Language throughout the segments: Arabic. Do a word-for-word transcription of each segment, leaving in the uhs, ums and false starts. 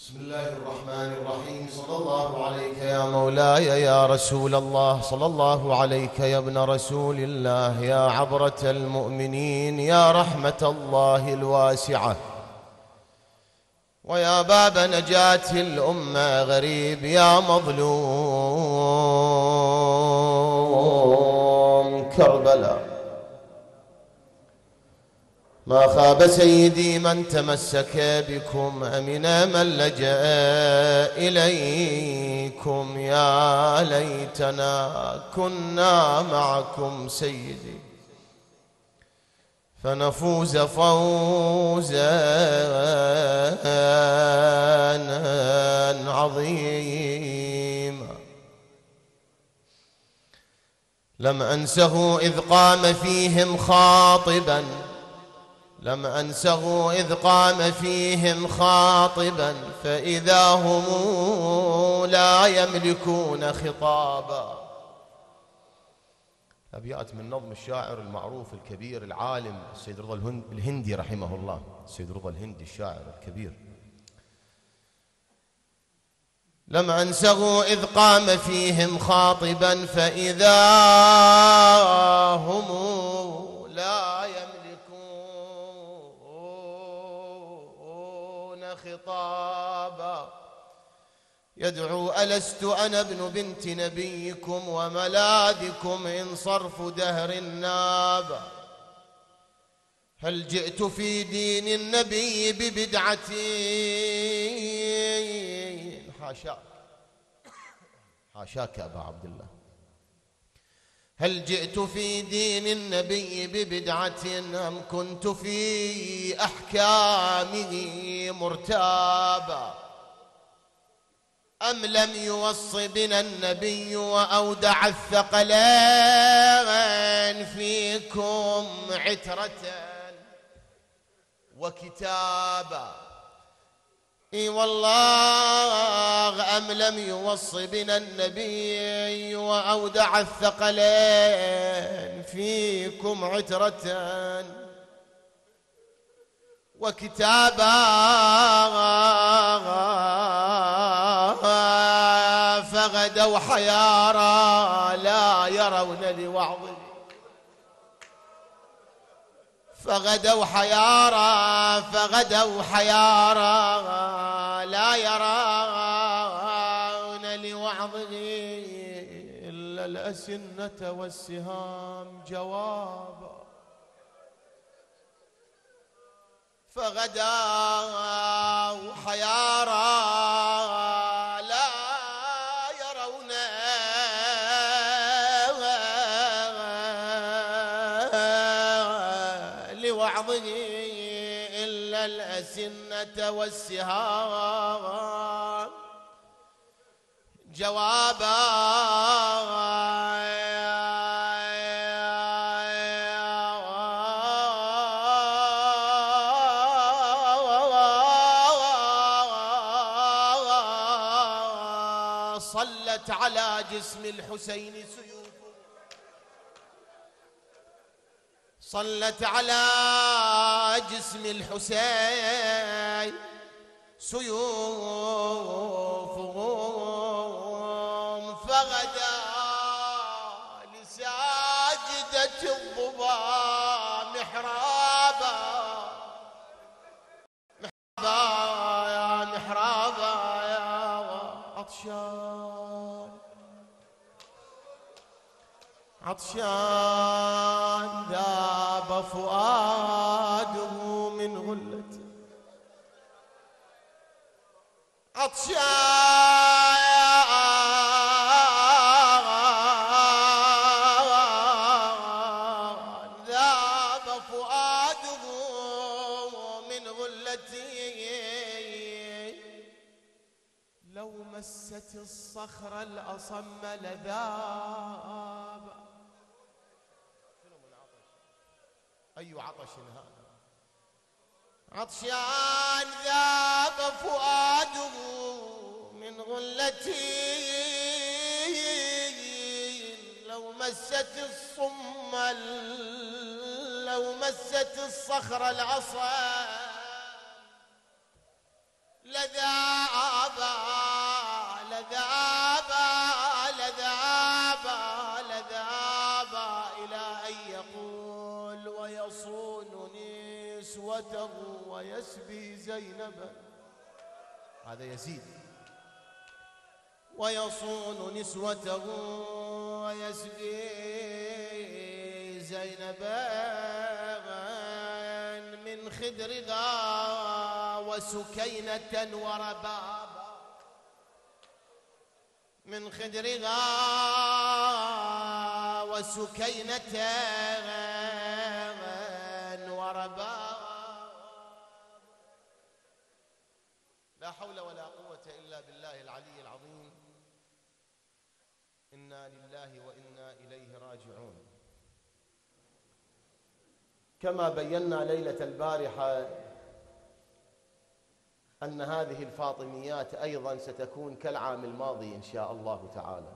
بسم الله الرحمن الرحيم. صلى الله عليك يا مولاي يا رسول الله، صلى الله عليك يا ابن رسول الله، يا عبرة المؤمنين، يا رحمة الله الواسعة، ويا باب نجاة الأمة، غريب يا مظلوم كربلاء. ما خاب سيدي من تمسك بكم، أمن من لجأ إليكم، يا ليتنا كنا معكم سيدي فنفوز فوزا عظيما. لم أنسه إذ قام فيهم خاطبا، لم أنسه إذ قام فيهم خاطبا، فإذا هم لا يملكون خطابا. أبيات من نظم الشاعر المعروف الكبير العالم السيد رضا الهندي رحمه الله، السيد رضا الهندي الشاعر الكبير. لم أنسه إذ قام فيهم خاطبا، فإذا هم لا يملكون خطابا. يدعو ألست أنا ابن بنت نبيكم وملاذكم إن صرف دهر نابا. هل جئت في دين النبي ببدعة؟ حاشاك حاشاك أبا عبد الله. هل جئت في دين النبي ببدعة أم كنت في أحكامه مرتابا؟ أم لم يوص بنا النبي وأودع الثقلين فيكم عترة وكتابا؟ اي والله أم لم يوص بنا النبي وأودع الثقلين فيكم عترة وكتابا. فغدوا حيارى لا يرون لوعظه، فغدوا حيارى فغدوا حيارى لا يرون لوعظه إلا الأسنة والسهام جوابا. فغدوا حيارى لا يرون لوعظه إلا الأسنة والسهام جوابا. صلت على جسم الحسين سيوف، صلت على جسم الحسين سيوفهم، فغدا لساجدة الضبا محرابا. محرابا يا محرابا يا عطشان، عطشان ذاب فؤاده من غلته، عطشان ذاب فؤاده من غلته. لو مست الصخر الأصم لذاب. أي عطش هذا؟ عطشان ذاب فؤاده من غلتي. لو مست الصم لو مست الصخر العصا لذابا لذابا لذابا لذابا إلى أن يقول ويصون نسوته ويسبي زينبا. هذا يزيد. ويصون نسوته ويسبي زينبا من خدرها وسكينة وربابا. من خدرها وسكينة وربابا. لا حول ولا قوة إلا بالله العلي العظيم. إنا لله وإنا إليه راجعون. كما بينا ليلة البارحة أن هذه الفاطميات أيضا ستكون كالعام الماضي إن شاء الله تعالى،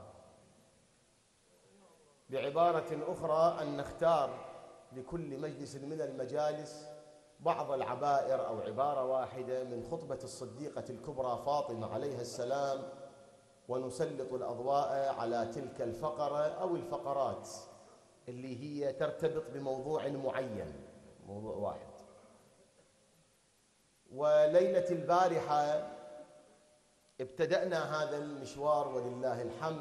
بعبارة أخرى أن نختار لكل مجلس من المجالس بعض العبائر أو عبارة واحدة من خطبة الصديقة الكبرى فاطمة عليها السلام، ونسلط الأضواء على تلك الفقرة أو الفقرات اللي هي ترتبط بموضوع معين، موضوع واحد. وليلة البارحة ابتدأنا هذا المشوار ولله الحمد،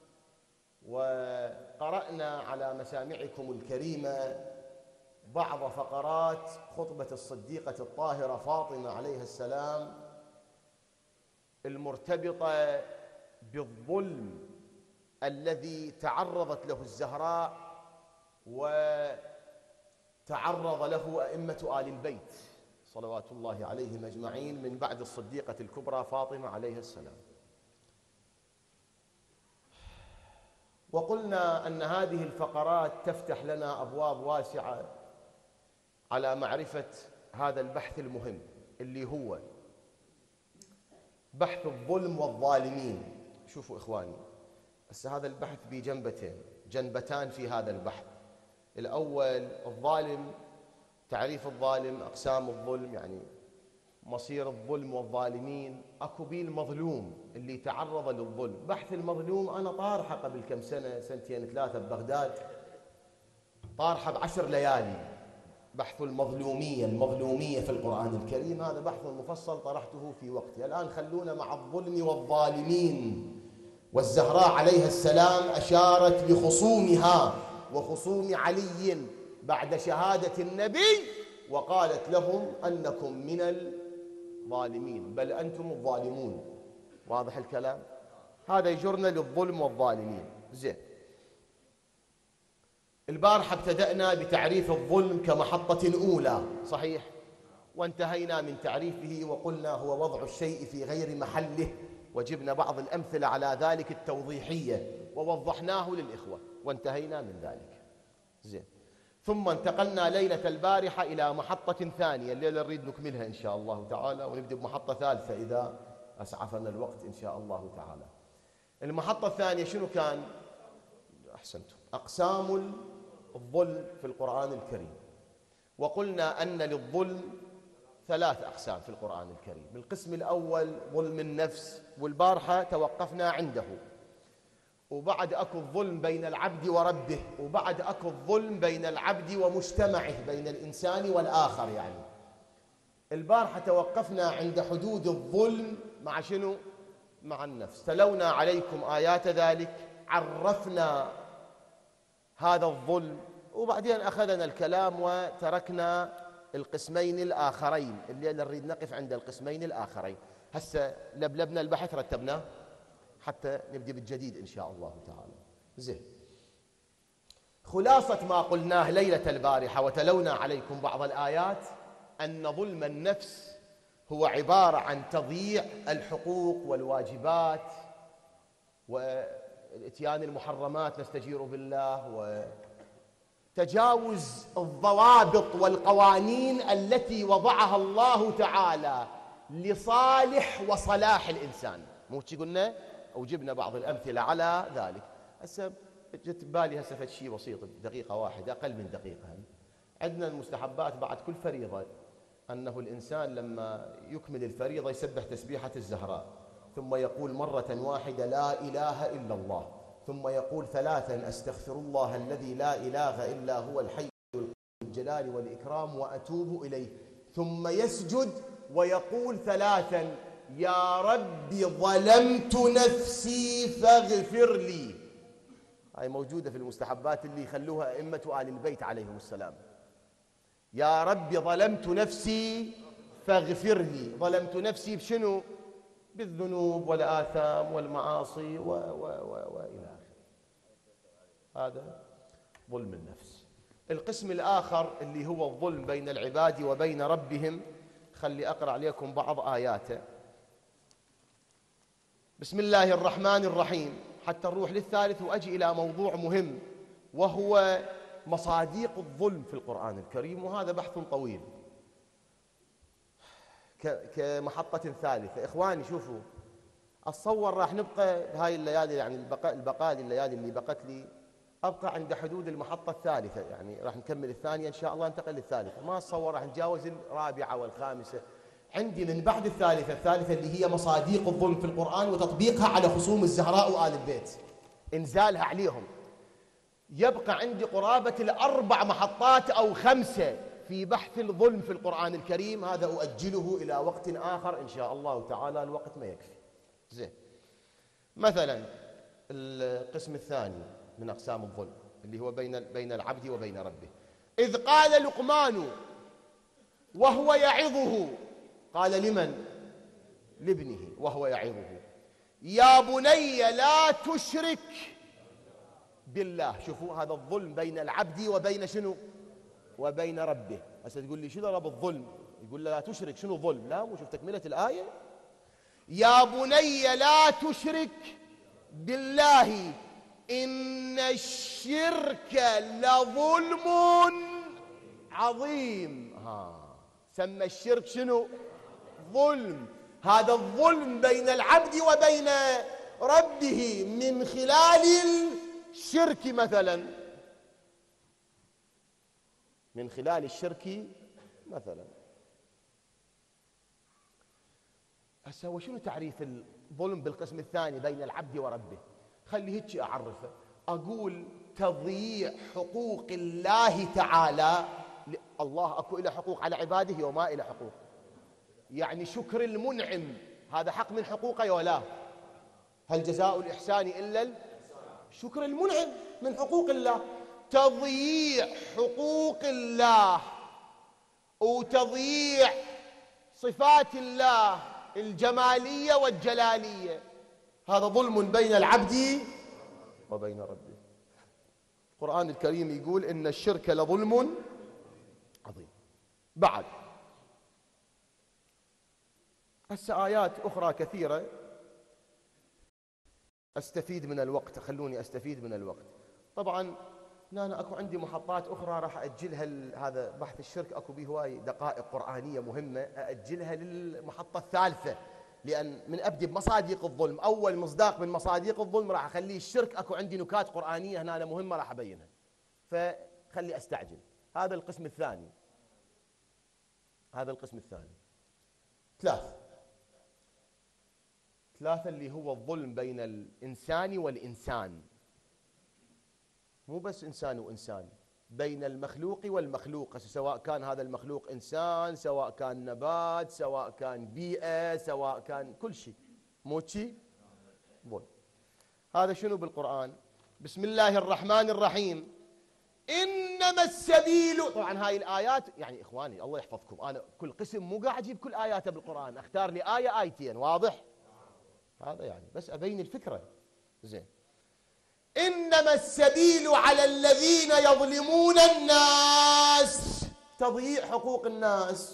وقرأنا على مسامعكم الكريمة بعض فقرات خطبة الصديقة الطاهرة فاطمة عليها السلام المرتبطة بالظلم الذي تعرضت له الزهراء وتعرض له أئمة آل البيت صلوات الله عليهم أجمعين من بعد الصديقة الكبرى فاطمة عليها السلام. وقلنا أن هذه الفقرات تفتح لنا أبواب واسعة على معرفة هذا البحث المهم اللي هو بحث الظلم والظالمين. شوفوا إخواني، بس هذا البحث بجنبتين، جنبتان في هذا البحث. الأول الظالم، تعريف الظالم، أقسام الظلم، يعني مصير الظلم والظالمين. أكو بيه المظلوم اللي تعرض للظلم. بحث المظلوم أنا طارحة قبل كم سنة، سنتين ثلاثة ببغداد، طارحة بعشر ليالي. بحث المظلومية، المظلومية في القرآن الكريم، هذا بحث مفصل طرحته في وقتي. الآن خلونا مع الظلم والظالمين. والزهراء عليها السلام أشارت لخصومها وخصوم علي بعد شهادة النبي وقالت لهم أنكم من الظالمين، بل أنتم الظالمون. واضح الكلام؟ هذا يجرنا للظلم والظالمين. زين، البارحة ابتدأنا بتعريف الظلم كمحطة أولى، صحيح؟ وانتهينا من تعريفه وقلنا هو وضع الشيء في غير محله، وجبنا بعض الأمثلة على ذلك التوضيحية ووضحناه للإخوة وانتهينا من ذلك. زين، ثم انتقلنا ليلة البارحة إلى محطة ثانية، الليلة نريد نكملها إن شاء الله تعالى، ونبدأ بمحطة ثالثة إذا أسعفنا الوقت إن شاء الله تعالى. المحطة الثانية شنو كان؟ أحسنتم، أقسام الظلم في القرآن الكريم. وقلنا أن للظلم ثلاث أقسام في القرآن الكريم. القسم الأول ظلم النفس، والبارحة توقفنا عنده. وبعد أكو الظلم بين العبد وربه، وبعد أكو الظلم بين العبد ومجتمعه، بين الإنسان والآخر. يعني البارحة توقفنا عند حدود الظلم مع شنو؟ مع النفس. تلونا عليكم آيات ذلك، عرفنا هذا الظلم، وبعدين أخذنا الكلام وتركنا القسمين الآخرين اللي نريد نقف عند القسمين الآخرين. هسه لبلبنا البحث، رتبناه حتى نبدأ بالجديد إن شاء الله تعالى. زين، خلاصة ما قلناه ليلة البارحة وتلونا عليكم بعض الآيات أن ظلم النفس هو عبارة عن تضييع الحقوق والواجبات والإتيان المحرمات، نستجير بالله، وتجاوز الضوابط والقوانين التي وضعها الله تعالى لصالح وصلاح الإنسان. مو شي قلنا؟ أو جبنا بعض الأمثلة على ذلك. هسه جت ببالي هسه فد شيء بسيط، دقيقة واحدة، أقل من دقيقة. عندنا المستحبات بعد كل فريضة أنه الإنسان لما يكمل الفريضة يسبح تسبيحة الزهراء، ثم يقول مرة واحدة لا إله إلا الله، ثم يقول ثلاثا أستغفر الله الذي لا إله إلا هو الحي الجلال والإكرام وأتوب إليه، ثم يسجد ويقول ثلاثا يا ربي ظلمت نفسي فاغفر لي. هاي موجودة في المستحبات اللي يخلوها أئمة آل البيت عليهم السلام. يا ربي ظلمت نفسي فاغفر لي. ظلمت نفسي بشنو؟ بالذنوب والآثام والمعاصي و و و وإلى آخره. هذا ظلم النفس. القسم الآخر اللي هو الظلم بين العباد وبين ربهم، خلي أقرأ عليكم بعض آياته. بسم الله الرحمن الرحيم، حتى نروح للثالث وأجي إلى موضوع مهم وهو مصاديق الظلم في القرآن الكريم، وهذا بحث طويل كمحطة ثالثة. إخواني شوفوا، أتصور راح نبقى بهاي الليالي، يعني البقاء البقاء الليالي اللي بقت لي أبقى عند حدود المحطة الثالثة، يعني راح نكمل الثانية إن شاء الله ننتقل للثالثة. ما أتصور راح نتجاوز الرابعة والخامسة. عندي من بعد الثالثة، الثالثة اللي هي مصاديق الظلم في القرآن وتطبيقها على خصوم الزهراء وآل البيت، إنزالها عليهم. يبقى عندي قرابة الأربع محطات أو خمسة في بحث الظلم في القرآن الكريم. هذا أؤجله إلى وقت آخر إن شاء الله تعالى، الوقت ما يكفي. زين، مثلا القسم الثاني من أقسام الظلم اللي هو بين بين العبد وبين ربه. إذ قال لقمان وهو يعظه، قال لمن؟ لابنه وهو يعظه، يا بني لا تشرك بالله. شوفوا، هذا الظلم بين العبد وبين شنو؟ وبين ربه. هسه تقول لي شنو رب الظلم؟ يقول له لا تشرك، شنو ظلم؟ لا، مو شوف تكملة الآية، يا بني لا تشرك بالله إن الشرك لظلم عظيم. ها، سمى الشرك شنو؟ ظلم. هذا الظلم بين العبد وبين ربه من خلال الشرك، مثلا من خلال الشرك مثلا. هسه هو شنو تعريف الظلم بالقسم الثاني بين العبد وربه؟ خلي هيك أعرفه، أقول تضييع حقوق الله تعالى. الله أكو له حقوق على عباده وما له حقوق، يعني شكر المنعم هذا حق من حقوقه ولا؟ هل جزاء الإحسان إلا شكر المنعم من حقوق الله. تضييع حقوق الله وتضييع صفات الله الجمالية والجلالية، هذا ظلم بين العبد وبين ربه. القرآن الكريم يقول إن الشرك لظلم عظيم. بعد هسه آيات أخرى كثيرة أستفيد من الوقت، خلوني أستفيد من الوقت. طبعا أنا أكو عندي محطات أخرى راح أجلها، هذا بحث الشرك أكو به هواي دقائق قرآنية مهمة، أجلها للمحطة الثالثة، لأن من أبدي بمصاديق الظلم. أول مصداق من مصاديق الظلم راح أخليه الشرك. أكو عندي نكات قرآنية هنا مهمة راح أبينها، فخلي أستعجل. هذا القسم الثاني، هذا القسم الثاني ثلاث ثلاثة اللي هو الظلم بين الإنسان والإنسان، مو بس إنسان وإنسان، بين المخلوق والمخلوق، سواء كان هذا المخلوق إنسان، سواء كان نبات، سواء كان بيئة، سواء كان كل شيء، مو شيء ظلم. هذا شنو بالقرآن؟ بسم الله الرحمن الرحيم، إنما السبيل. طبعا هاي الآيات يعني إخواني الله يحفظكم، أنا كل قسم مو قاعد أجيب كل آياته بالقرآن، أختار لي آية آيتين، واضح؟ هذا يعني بس أبين الفكرة. زين، إنما السبيل على الذين يظلمون الناس، تضييع حقوق الناس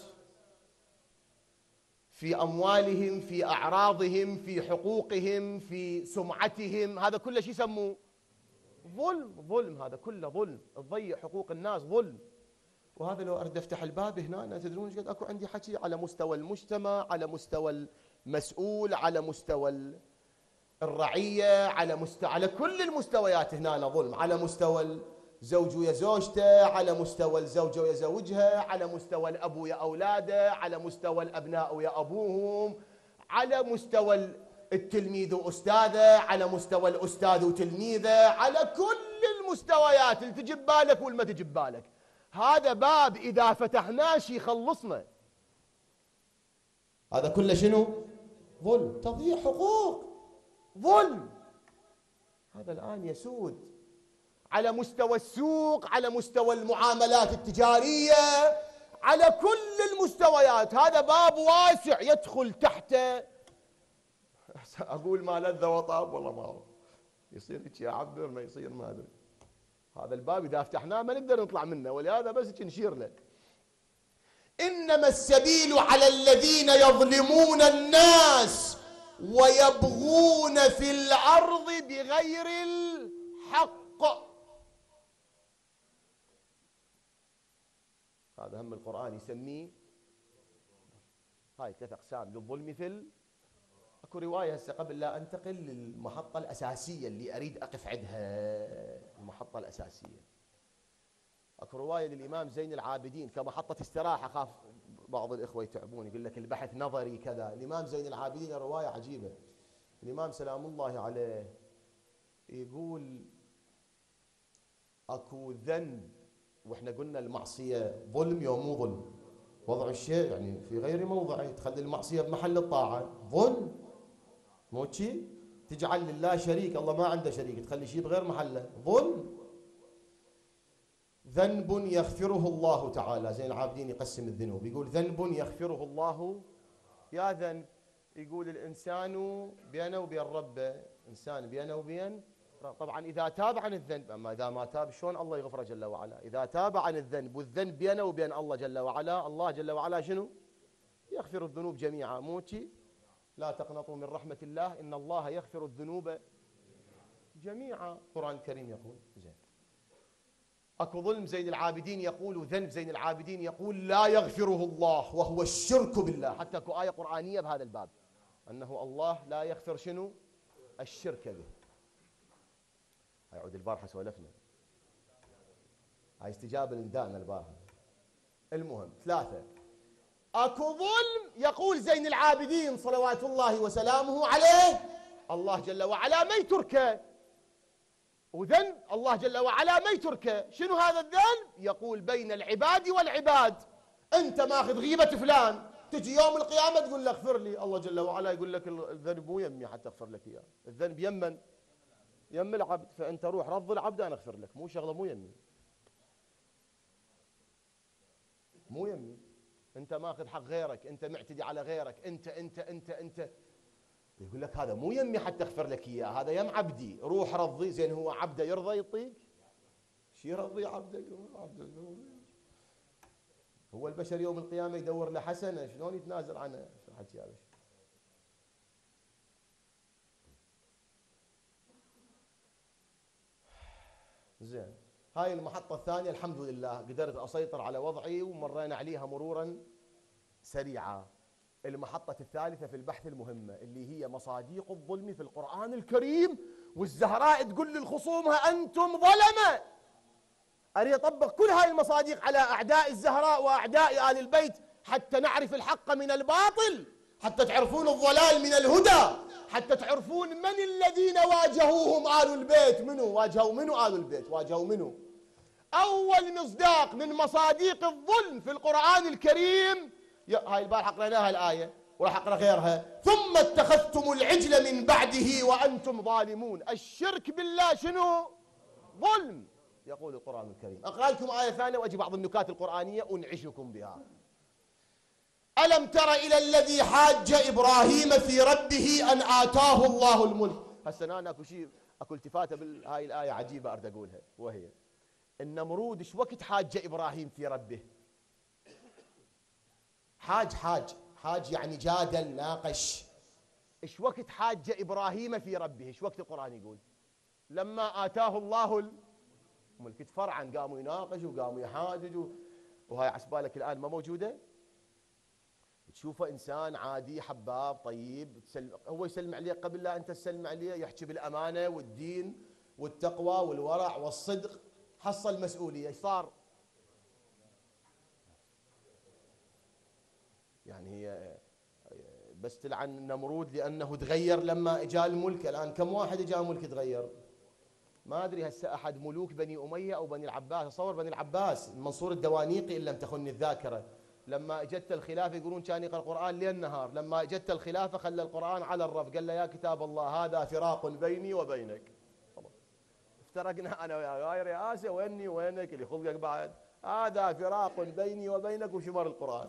في أموالهم، في أعراضهم، في حقوقهم، في سمعتهم، هذا كله شيء يسموه ظلم. ظلم هذا كله ظلم، تضيع حقوق الناس ظلم. وهذا لو أريد أفتح الباب هنا، تدرون ايش قد أكو عندي حكي على مستوى المجتمع، على مستوى المسؤول، على مستوى الرعية، على مستوى، على كل المستويات هنا ظلم، على مستوى زوج ويا زوجته، على مستوى الزوجة ويا زوجها، على مستوى الأب ويا أولاده، على مستوى الأبناء ويا أبوهم، على مستوى التلميذ وأستاذه، على مستوى الأستاذ وتلميذه، على كل المستويات اللي تجيب بالك والما تجيب بالك. هذا باب إذا فتحناه يخلصنا. هذا كله شنو؟ ظلم، تضييع حقوق، ظلم. هذا الآن يسود على مستوى السوق، على مستوى المعاملات التجارية، على كل المستويات. هذا باب واسع يدخل تحته. أقول ما لذ وطاب، والله ما هو يصير هيك يا عبر، ما يصير ما أدري. هذا الباب إذا فتحناه ما نقدر نطلع منه، ولهذا بس نشير له. إنما السبيل على الذين يظلمون الناس ويبغون في الأرض بغير الحق. هذا هم القرآن يسميه، هاي ثلاث أقسام للظلم في ال... اكو رواية هسه قبل لا انتقل للمحطة الأساسية اللي أريد أقف عندها. المحطة الأساسية اكو رواية للإمام زين العابدين كمحطة استراحة، خاف بعض الإخوة يتعبون يقول لك البحث نظري كذا. الإمام زين العابدين رواية عجيبة. الإمام سلام الله عليه يقول اكو ذنب، واحنا قلنا المعصية ظلم يوم مو ظلم، وضع الشيء يعني في غير موضعه، تخلي المعصية بمحل الطاعة ظلم، مو شيء تجعل لله شريك، الله ما عنده شريك، تخلي شيء بغير محله، ظلم. ذنب يغفره الله تعالى. زين العابدين يقسم الذنوب، يقول ذنب يغفره الله. يا ذنب يقول الإنسان بينه وبين ربه، إنسان بينه وبين، طبعا إذا تاب عن الذنب، أما إذا ما تاب شلون الله يغفره جل وعلا؟ إذا تاب عن الذنب والذنب بينه وبين الله جل وعلا، الله جل وعلا شنو؟ يغفر الذنوب جميعا، مو شي؟ لا تقنطوا من رحمة الله إن الله يغفر الذنوب جميعا. القرآن الكريم يقول. زين اكو ظلم زين العابدين يقول، وذنب زين العابدين يقول لا يغفره الله، وهو الشرك بالله. حتى اكو آية قرآنية بهذا الباب أنه الله لا يغفر شنو؟ الشرك به. هاي عود البارحة سولفنا، هاي استجابة لندائنا البارحة. المهم ثلاثة، اكو ظلم يقول زين العابدين صلوات الله وسلامه عليه الله جل وعلا ما يتركه، وذنب الله جل وعلا ما يتركه. شنو هذا الذنب؟ يقول بين العباد والعباد. انت ماخذ غيبة فلان، تجي يوم القيامة تقول له اغفر لي، الله جل وعلا يقول لك الذنب مو يمي حتى اغفر لك اياه، الذنب يمن؟ يم العبد، فانت روح رض العبد انا اغفر لك، مو شغله مو يمي، مو يمي. انت ماخذ حق غيرك، انت معتدي على غيرك، انت انت انت انت يقول لك هذا مو يمي حتى اغفر لك اياه، هذا يم عبدي، روح رضي. زين هو عبده يرضى يطيق؟ شي يرضي عبده؟ عبده هو البشر يوم القيامه يدور له حسنه، شلون يتنازل عنها؟ شو الحكي هذا؟ زين هاي المحطة الثانية الحمد لله قدرت أسيطر على وضعي ومرينا عليها مرورا سريعا. المحطة الثالثة في البحث المهمة اللي هي مصاديق الظلم في القرآن الكريم، والزهراء تقول للخصومها أنتم ظلمة. أريد أطبق كل هاي المصاديق على أعداء الزهراء وأعداء آل البيت حتى نعرف الحق من الباطل، حتى تعرفون الضلال من الهدى، حتى تعرفون من الذين واجهوهم آل البيت. منو واجهوا؟ منو آل البيت واجهوا؟ منو؟ أول مصداق من مصاديق الظلم في القرآن الكريم، هاي البارحة قرأناها الآية وراح أقرأ غيرها، ثم اتخذتم العجل من بعده وأنتم ظالمون. الشرك بالله شنو؟ ظلم، يقول القرآن الكريم. أقرأ لكم آية ثانية وأجي بعض النكات القرآنية أنعشكم بها. ألم تر إلى الذي حاج إبراهيم في ربه أن آتاه الله الملك. هسه أنا أكو شيء، أكو التفاتة بهاي الآية عجيبة أريد أقولها، وهي النمرود إيش وقت حاج إبراهيم في ربه؟ حاج حاج حاج يعني جادل ناقش. إيش وقت حاج إبراهيم في ربه؟ إيش وقت القرآن يقول؟ لما آتاه الله الملك. تفرعن قاموا يناقشوا وقاموا يحاججوا، وهاي عسبالك الآن ما موجودة. تشوفه إنسان عادي حباب طيب، هو يسلم عليك قبل لا أنت تسلم عليه، يحكي بالأمانة والدين والتقوى والورع والصدق، حصل مسؤولية، ايش صار؟ يعني هي بس تلعن نمرود لأنه تغير لما جاء الملك. الآن كم واحد جاء ملك تغير؟ ما أدري هسه أحد ملوك بني أمية أو بني العباس، أتصور بني العباس منصور الدوانيقي إن لم تخني الذاكرة، لما اجت الخلافة يقولون كان يقرأ القرآن ليل نهار، لما اجت الخلافة خلى القرآن على الرف، قال له يا كتاب الله هذا فراق بيني وبينك، افترقنا أنا ويا رئاسة، ويني وينك اللي خلقك بعد، هذا فراق بيني وبينك، وشمر القرآن.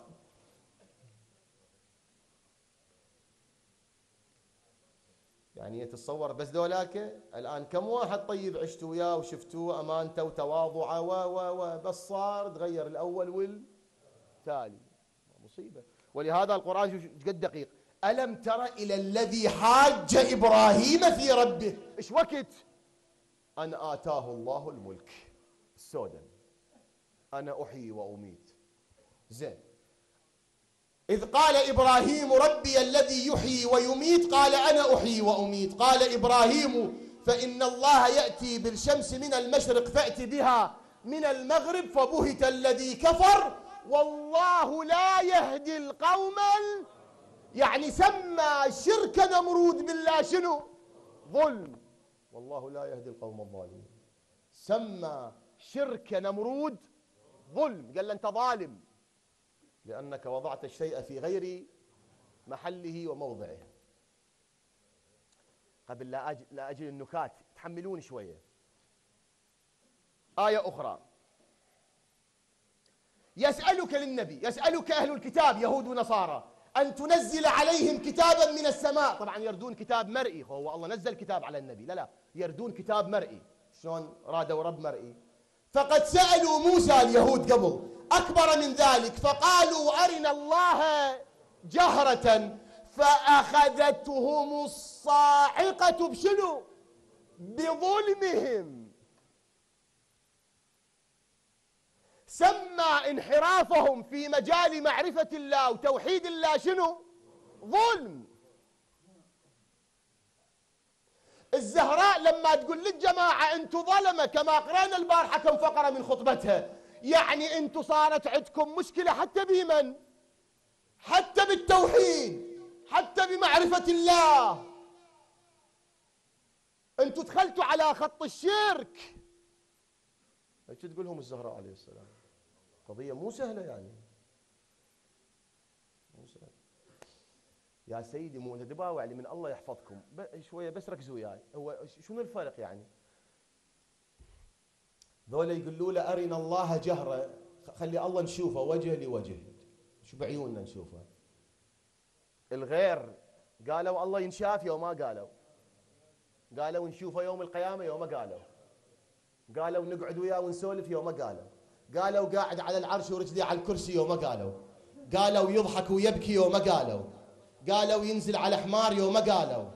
يعني تتصور بس ذولاك الآن كم واحد طيب عشتوا وياه وشفتوه أمانته وتواضعه و و و بس صار تغير الأول والتالي، مصيبة. ولهذا القرآن قد دقيق. ألم تر إلى الذي حاج إبراهيم في ربه، إيش وقت؟ أن آتاه الله الملك السوداء، أنا أحيي وأميت. زين، إذ قال إبراهيم ربي الذي يحيي ويميت، قال أنا أحيي وأميت. قال إبراهيم فإن الله يأتي بالشمس من المشرق فأتي بها من المغرب، فبهت الذي كفر والله لا يهدي القوم. يعني سمى شرك نمرود بالله شنو؟ ظلم، والله لا يهدي القوم الظالمين. سمى شرك نمرود ظلم، قال له أنت ظالم لأنك وضعت الشيء في غير محله وموضعه. قبل لا أجل, لا أجل النكات، تحملون شوية. آية أخرى، يسألك للنبي، يسألك أهل الكتاب يهود ونصارى أن تنزل عليهم كتابا من السماء. طبعا يردون كتاب مرئي، هو الله نزل كتاب على النبي، لا لا، يردون كتاب مرئي. شلون رادوا رب مرئي؟ فقد سألوا موسى اليهود قبل أكبر من ذلك، فقالوا أرنا الله جهرة فأخذتهم الصاعقة بشنو؟ بظلمهم. سمى انحرافهم في مجال معرفة الله وتوحيد الله شنو؟ ظلم. الزهراء لما تقول للجماعة انتم ظلمة، كما قرأنا البارحة كم فقرة من خطبتها، يعني انتم صارت عندكم مشكلة حتى بمن؟ حتى بالتوحيد، حتى بمعرفة الله، انتم دخلتوا على خط الشرك. ايش تقول لهم الزهراء عليه السلام؟ قضية مو سهلة، يعني مو سهلة يا سيدي، مو انت تباوع لي من الله يحفظكم شوية، بس ركزوا وياي. هو شنو الفرق يعني؟ ذولا يقولوا له أرنا الله جهرة، خلي الله نشوفه وجه لوجه، شو بعيوننا نشوفه. الغير قالوا الله ينشاف يوم ما قالوا، قالوا نشوفه يوم القيامة يوم ما قالوا، قالوا نقعد وياه ونسولف يوم ما قالوا، قالوا قاعد على العرش ورجلي على الكرسي يوم ما قالوا، قالوا يضحك ويبكي يوم ما قالوا، قالوا ينزل على حمار يوم ما قالوا.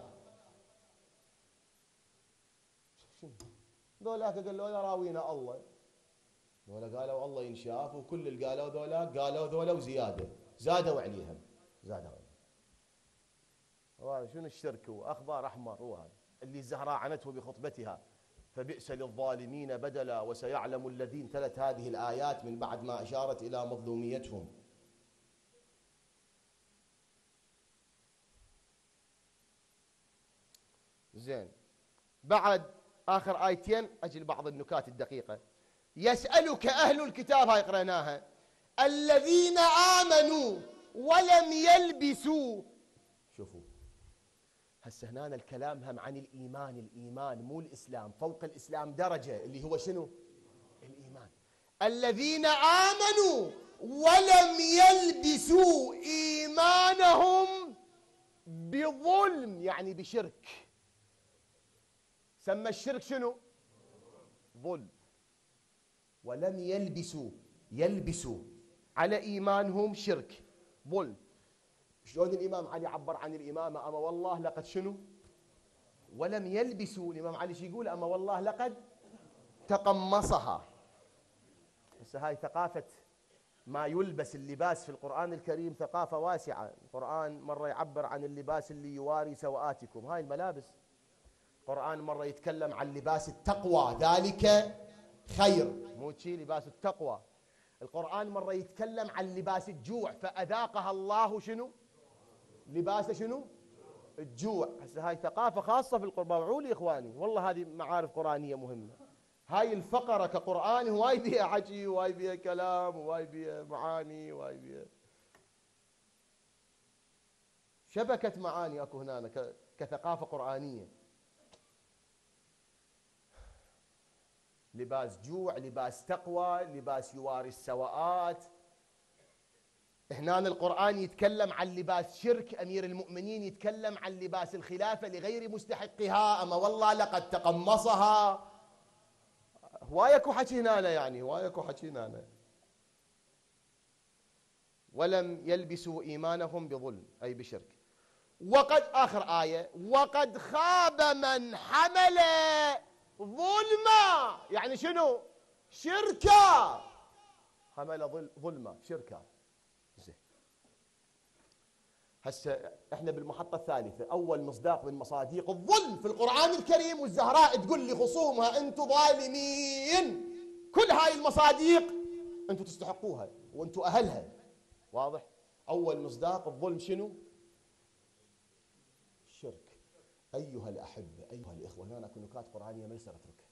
ذولاك قالوا لا راوينا الله، ذولا قالوا الله ينشاف، وكل اللي قالوا ذولا قالوا ذولا وزياده، زادوا عليهم، زادوا عليهم. شنو الشرك؟ واخبار احمر، هو هذا اللي الزهراء عنته بخطبتها، فبئس للظالمين بدلا وسيعلم الذين. تلت هذه الايات من بعد ما اشارت الى مظلوميتهم. زين، بعد آخر آيتين أجل بعض النكات الدقيقة. يسألك أهل الكتاب، هاي قرأناها، الذين آمنوا ولم يلبسوا. شوفوا هسه هنا الكلام هم عن الإيمان، الإيمان مو الإسلام، فوق الإسلام درجة اللي هو شنو؟ الإيمان. الذين آمنوا ولم يلبسوا إيمانهم بظلم، يعني بشرك. سمى الشرك شنو؟ ظلم. ولم يلبسوا، يلبسوا على إيمانهم شرك، ظلم. شلون الإمام علي عبر عن الإمامة؟ أما والله لقد شنو؟ ولم يلبسوا. الإمام علي شو يقول؟ أما والله لقد تقمصها. هسه هاي ثقافة ما يلبس، اللباس في القرآن الكريم ثقافة واسعة. القرآن مرة يعبر عن اللباس اللي يواري سوآتكم، هاي الملابس. القرآن مرة يتكلم عن لباس التقوى، ذلك خير، مو شي لباس التقوى. القرآن مرة يتكلم عن لباس الجوع، فأذاقها الله شنو؟ لباس شنو؟ الجوع. هسه هاي ثقافة خاصة في القرآن، باوعوا لي إخواني، والله هذه معارف قرآنية مهمة. هاي الفقرة كقرآن هواي بيها حكي، وهاي بيها كلام، وهاي بيها معاني، وهاي بيها شبكة معاني اكو هنا كثقافة قرآنية. لباس جوع، لباس تقوى، لباس يواري السوءات. هنا القرآن يتكلم عن لباس شرك، أمير المؤمنين يتكلم عن لباس الخلافة لغير مستحقها، أما والله لقد تقمصها. هوايكو حكي هنا، يعني هوايكو حكي هنا. ولم يلبسوا إيمانهم بظلم أي بشرك. وقد آخر آية، وقد خاب من حمل ظلما، يعني شنو؟ شركا. حمل ظلما شركا. زين، هسه احنا بالمحطة الثالثة. أول مصداق من مصاديق الظلم في القرآن الكريم، والزهراء تقول لخصومها أنتم ظالمين. كل هاي المصاديق أنتم تستحقوها وأنتم أهلها. واضح؟ أول مصداق الظلم شنو؟ الشرك. أيها الأحبة، أيها الإخوة، هنا أكو نكات قرآنية ما يصير أتركها.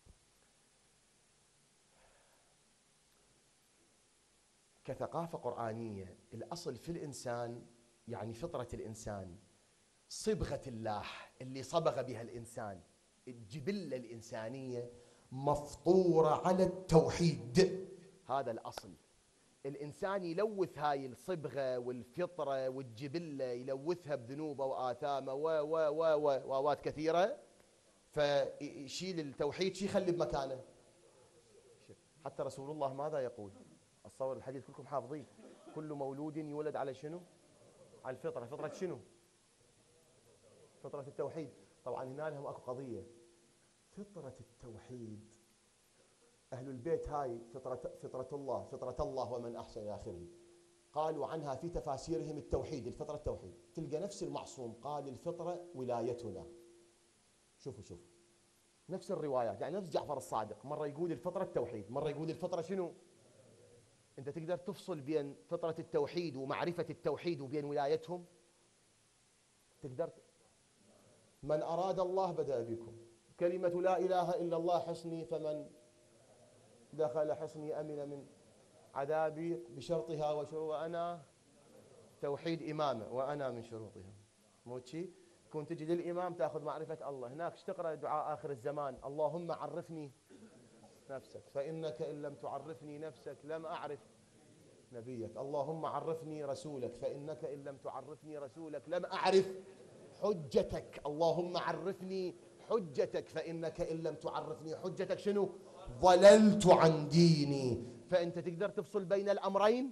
كثقافة قرآنية، الأصل في الإنسان يعني فطرة الإنسان، صبغة الله اللي صبغ بها الإنسان، الجبلة الإنسانية مفطورة على التوحيد. هذا الأصل. الإنسان يلوث هاي الصبغة والفطرة والجبلة، يلوثها بذنوبه وآثامه و و و و ووات كثيرة، فيشيل التوحيد. شي يخلي بمكانه؟ حتى رسول الله ماذا يقول؟ الصور الحديث كلكم حافظين، كل مولود يولد على شنو؟ على الفطرة. فطرة شنو؟ فطرة التوحيد. طبعا هنا لهم اكو قضية، فطرة التوحيد. أهل البيت هاي فطرة, فطرة الله، فطرة الله ومن أحسن إلى آخره. قالوا عنها في تفاسيرهم التوحيد، الفطرة التوحيد. تلقى نفس المعصوم قال الفطرة ولايتنا. شوفوا شوفوا نفس الروايات، يعني نفس جعفر الصادق، مرة يقول الفطرة التوحيد، مرة يقول الفطرة شنو؟ أنت تقدر تفصل بين فطرة التوحيد ومعرفة التوحيد وبين ولايتهم؟ تقدر؟ من أراد الله بدأ بكم، كلمة لا إله إلا الله حصني، فمن دخل حصني أمن من عذابي بشرطها وشروط. وأنا توحيد إمامة وأنا من شروطها. مو شي كنت تجي للإمام تأخذ معرفة الله. هناك تقرأ دعاء آخر الزمان، اللهم عرفني نفسك فإنك إن لم تعرفني نفسك لم أعرف نبيك. اللهم عرفني رسولك فإنك إن لم تعرفني رسولك لم أعرف حجتك. اللهم عرفني حجتك فإنك إن لم تعرفني حجتك شنو؟ ضللت عن ديني. فأنت تقدر تفصل بين الأمرين.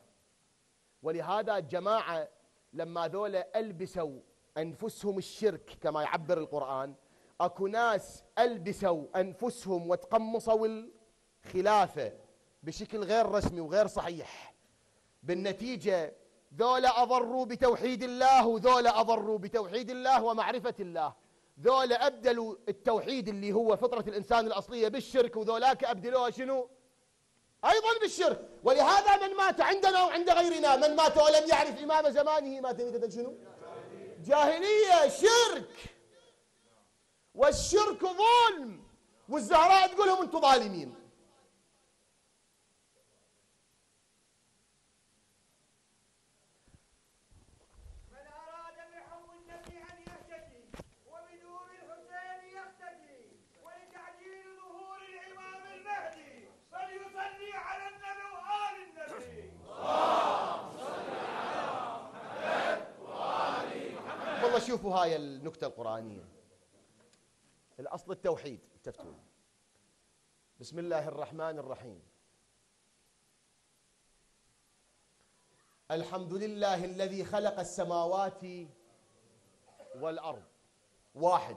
ولهذا الجماعة لما ذولا ألبسوا أنفسهم الشرك كما يعبر القرآن، أكو ناس ألبسوا أنفسهم وتقمصوا الخلافة بشكل غير رسمي وغير صحيح. بالنتيجة ذولا أضروا بتوحيد الله وذولا أضروا بتوحيد الله ومعرفة الله. ذولا أبدلوا التوحيد اللي هو فطرة الإنسان الأصلية بالشرك، وذولاك أبدلوها شنو؟ أيضا بالشرك. ولهذا من مات عندنا وعند غيرنا، من مات ولم يعرف إمام زمانه مات ميتة شنو؟ جاهلية، شرك. والشرك ظلم، والزهراء تقولهم أنتم ظالمين. والله شوفوا هاي النكتة القرآنية. الأصل التوحيد، التفتون. بسم الله الرحمن الرحيم. الحمد لله الذي خلق السماوات والأرض، واحد،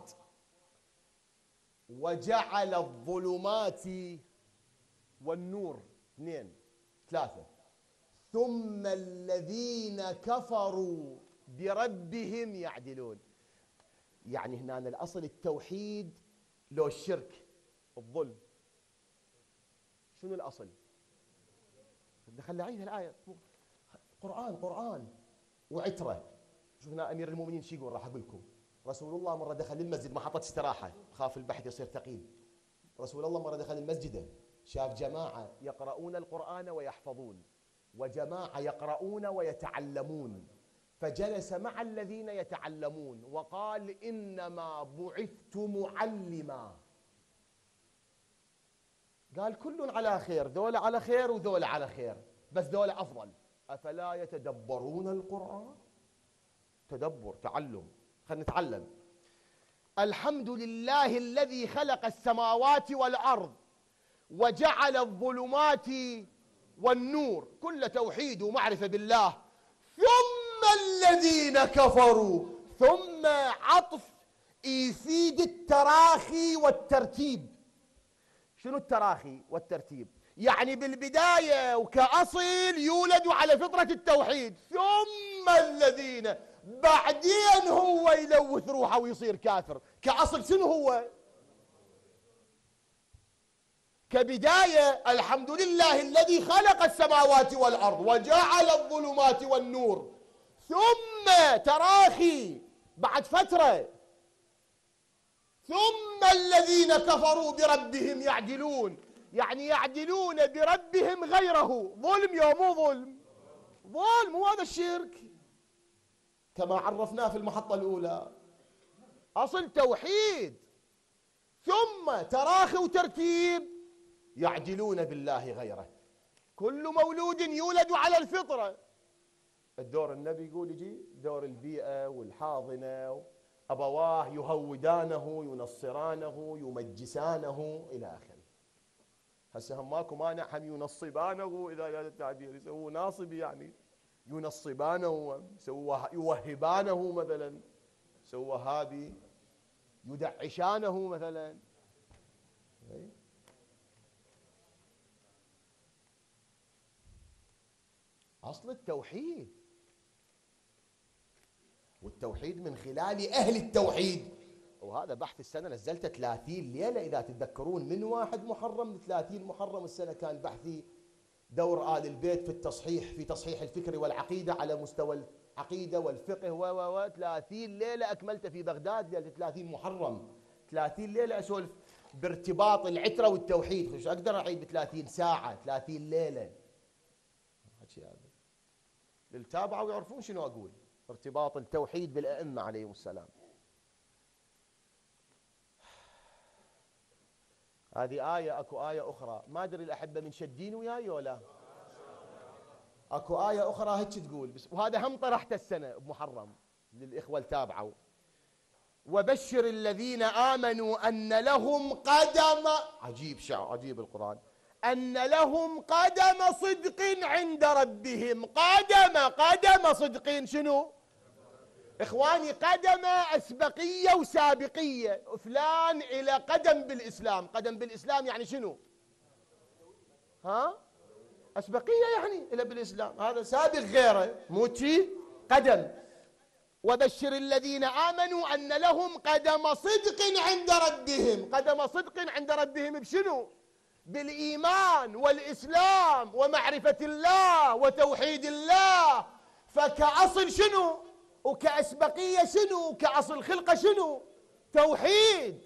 وجعل الظلمات والنور، اثنين، ثلاثة، ثم الذين كفروا بربهم يعدلون. يعني هنا الأصل التوحيد، لو الشرك الظلم. شنو الأصل؟ دخلنا عيدها الآية. قرآن قرآن وعترة. شفنا أمير المؤمنين شو يقول؟ راح أقول لكم. رسول الله مرة دخل للمسجد محطة استراحة، خاف البحث يصير ثقيل. رسول الله مرة دخل المسجد شاف جماعة يقرؤون القرآن ويحفظون، وجماعة يقرؤون ويتعلمون، فجلس مع الذين يتعلمون وقال إنما بعثت معلما. قال كل على خير، ذولا على خير وذولا على خير، بس ذولا أفضل. أفلا يتدبرون القرآن؟ تدبر، تعلم. خلينا نتعلم. الحمد لله الذي خلق السماوات والأرض وجعل الظلمات والنور، كل توحيد ومعرفة بالله. ثم الذين كفروا، ثم عطف يفيد التراخي والترتيب. شنو التراخي والترتيب؟ يعني بالبداية وكأصل يولد على فطرة التوحيد، ثم الذين بعدين هو يلوث روحه ويصير كافر. كأصل شنو هو؟ كبداية الحمد لله الذي خلق السماوات والأرض وجعل الظلمات والنور، ثم تراخي بعد فترة، ثم الذين كفروا بربهم يعدلون، يعني يعدلون بربهم غيره. ظلم يا مو ظلم؟ ظلم، مو هذا الشرك كما عرفناه في المحطة الأولى. أصل توحيد، ثم تراخي وترتيب، يعدلون بالله غيره. كل مولود يولد على الفطرة. الدور النبي يقول يجي دور البيئة والحاضنة، أبواه يهودانه ينصرانه يمجسانه إلى آخره. هسه هم ماكو مانع هم ينصبانه، إذا هذا التعبير يسووا ناصب، يعني ينصبانه، يوهبانه مثلا، سوى وهابي، يدعشانه مثلا. أصل التوحيد، والتوحيد من خلال أهل التوحيد. وهذا بحث السنة نزلته ثلاثين ليلة إذا تتذكرون، من واحد محرم ثلاثين محرم السنة كان بحثي دور آل البيت في التصحيح، في تصحيح الفكر والعقيدة على مستوى العقيدة والفقه و و ثلاثين ليلة أكملته في بغداد ليلة ثلاثين محرم. ثلاثين ليلة أسولف بارتباط العترة والتوحيد، ايش أقدر أعيد ب ثلاثين ساعة ثلاثين ليلة. اللي تابعوا يعرفون شنو أقول، ارتباط التوحيد بالأئمة عليهم السلام. هذه آية. أكو آية أخرى ما أدري الأحبة من شدين وياي ولا. أكو آية أخرى هيك تقول، بس وهذا هم طرحت السنة بمحرم للإخوة اللي تابعوا. وبشر الذين آمنوا أن لهم قدم، عجيب شعر عجيب القرآن، أن لهم قدم صدق عند ربهم. قدم قدم صدق شنو؟ إخواني قدم أسبقية وسابقية، فلان إلى قدم بالإسلام. قدم بالإسلام يعني شنو؟ ها؟ أسبقية يعني إلى بالإسلام، هذا سابق غيره مو شي قدم. وبشر الذين آمنوا أن لهم قدم صدق عند ربهم. قدم صدق عند ربهم بشنو؟ بالإيمان والإسلام ومعرفة الله وتوحيد الله. فكأصل شنو؟ وكأسبقية شنو؟ وكأصل خلقة شنو؟ توحيد.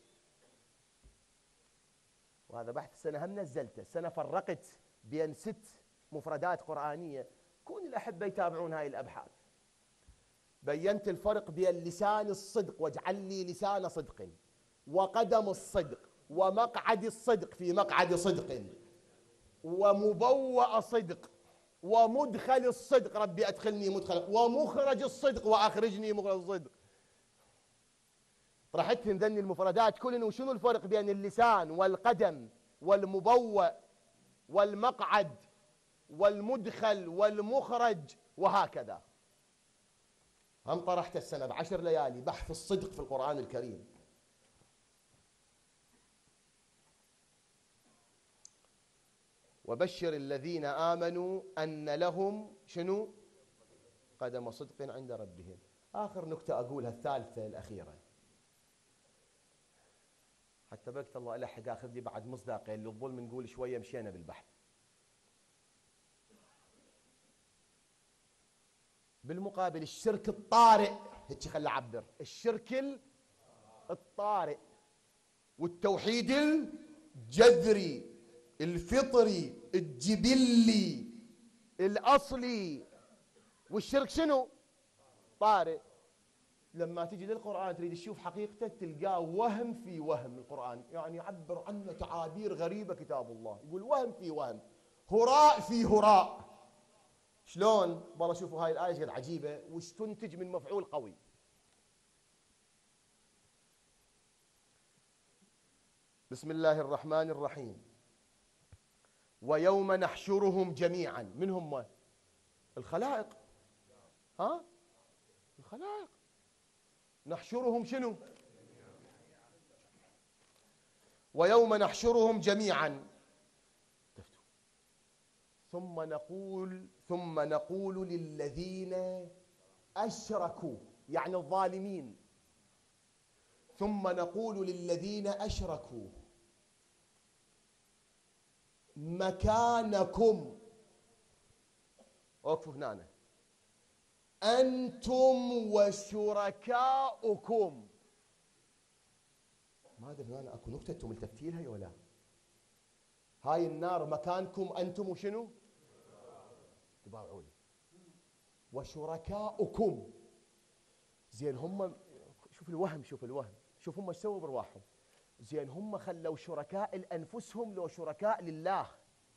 وهذا بحث السنة هم نزلته. السنة فرقت بين ست مفردات قرآنية، كون الأحبة يتابعون هاي الأبحاث. بينت الفرق بين لسان الصدق، واجعل لي لسان صدق، وقدم الصدق، ومقعد الصدق في مقعد صدق، ومبوأ صدق، ومدخل الصدق ربي أدخلني مدخل، ومخرج الصدق وأخرجني مخرج الصدق. طرحتهم ذني المفردات كلن. وشنو الفرق بين اللسان والقدم والمبوأ والمقعد والمدخل والمخرج وهكذا. هم طرحت السنة بعشر ليالي بحث الصدق في القرآن الكريم. وبشر الذين آمنوا أن لهم شنو؟ قدم صدق عند ربهم. آخر نكتة أقولها الثالثة الأخيرة، حتى بقت الله الحق اخذ لي بعد مصداقين للظلم، نقول شويه مشينا بالبحث. بالمقابل الشرك الطارئ، هيك خلى اعبر، الشرك الطارئ والتوحيد الجذري الفطري الجبلي الاصلي. والشرك شنو؟ طارئ. لما تجي للقرآن تريد تشوف حقيقته تلقاه وهم في وهم. القرآن يعني يعبر عنه تعابير غريبة، كتاب الله يقول وهم في وهم، هراء في هراء. شلون؟ والله شوفوا هاي الآية قد عجيبة وش تنتج من مفعول قوي. بسم الله الرحمن الرحيم. ويوم نحشرهم جميعا، من هم؟ الخلائق. ها؟ الخلائق. نحشرهم شنو؟ ويوم نحشرهم جميعا ثم نقول ثم نقول للذين أشركوا، يعني الظالمين، ثم نقول للذين أشركوا مكانكم، وقفوا هنا، أنتم وشركاؤكم. ما أدري هنا أكو نكتة أنتم ملتفتين لها ولا؟ هاي النار مكانكم أنتم وشنو؟ تباوعوا لي. وشركاؤكم. زين هم شوف الوهم، شوف الوهم، شوف هم ايش سووا برواحهم. زين هم خلوا شركاء لأنفسهم لو شركاء لله.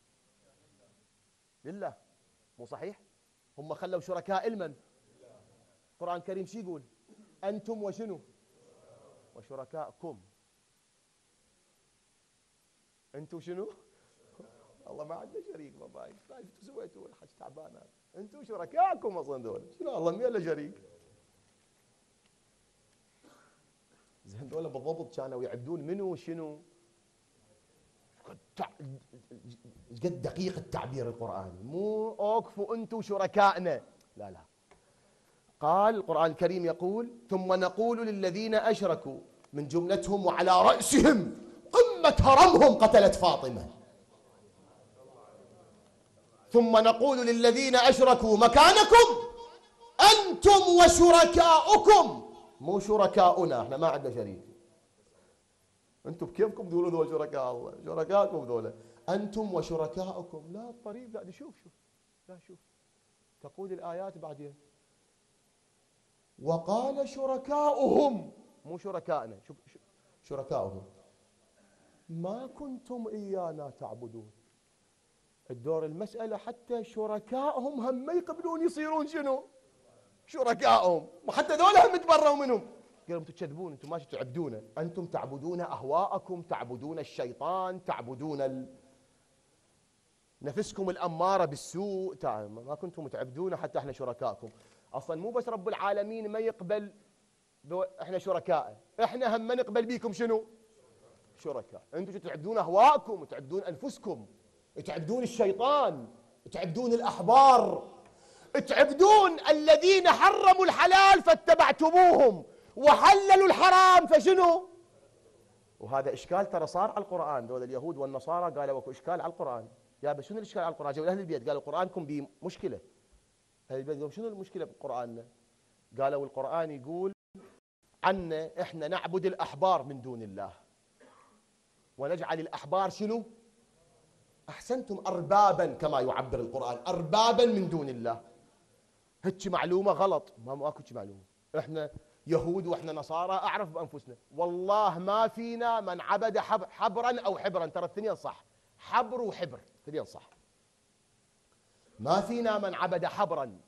لله مو صحيح؟ هم خلوا شركاء لمن؟ القرآن الكريم شو يقول؟ أنتم وشنو؟ وشركاءكم. أنتم شنو؟ الله ما عندنا شريك. ما باين ايش سويتوا؟ الحج تعبان هذا. أنتم شركاءكم أصلا دول شنو؟ الله مين له شريك؟ زين دول بالضبط كانوا يعبدون منو وشنو؟ قد دقيق التعبير القرآني، مو اوقفوا انتم شركائنا، لا لا. قال القرآن الكريم يقول ثم نقول للذين أشركوا، من جملتهم وعلى رأسهم قمة هرمهم قتلت فاطمة. ثم نقول للذين أشركوا مكانكم أنتم وشركاؤكم، مو شركاؤنا، احنا ما عندنا شريك. انتم بكيفكم تقولوا ذول شركاء الله، شركاءكم ذولا، انتم وشركاؤكم. لا الطريق لا شوف شوف لا شوف تقول الآيات بعدين وقال شركاؤهم، مو شركائنا، شوف شركاؤهم ما كنتم إيانا تعبدون. الدور المسألة حتى شركائهم هم ما يقبلون يصيرون شنو؟ شركائهم، وحتى ذولا هم تبروا منهم. قالوا انتم تكذبون، انتم ما تعبدونه، انتم تعبدون اهواءكم، تعبدون الشيطان، تعبدون ال... نفسكم الاماره بالسوء، ما كنتم تعبدونه حتى احنا شركائكم. اصلا مو بس رب العالمين ما يقبل دو... احنا شركاء، احنا هم ما نقبل بيكم شنو؟ شركاء. انتم تعبدون اهواءكم وتعبدون انفسكم، تعبدون الشيطان، تعبدون الاحبار، تعبدون الذين حرموا الحلال فاتبعتموهم وحللوا الحرام فشنو؟ وهذا اشكال ترى صار على القرآن. دول اليهود والنصارى قالوا اكو اشكال على القرآن. يا بس شنو الاشكال على القرآن؟ جاوا اهل البيت قالوا قرآنكم به مشكلة. اهل البيت قالوا شنو المشكلة بقرآننا؟ قالوا القرآن يقول عنا احنا نعبد الاحبار من دون الله ونجعل الاحبار شنو؟ احسنتم، اربابا كما يعبر القرآن، اربابا من دون الله. هيك معلومة غلط، ما ماكو معلومة. احنا يهود واحنا نصارى، اعرف بانفسنا والله ما فينا من عبد حبرا او حبرا، ترى الاثنين صح، حبر وحبر الاثنين صح. ما فينا من عبد حبرا.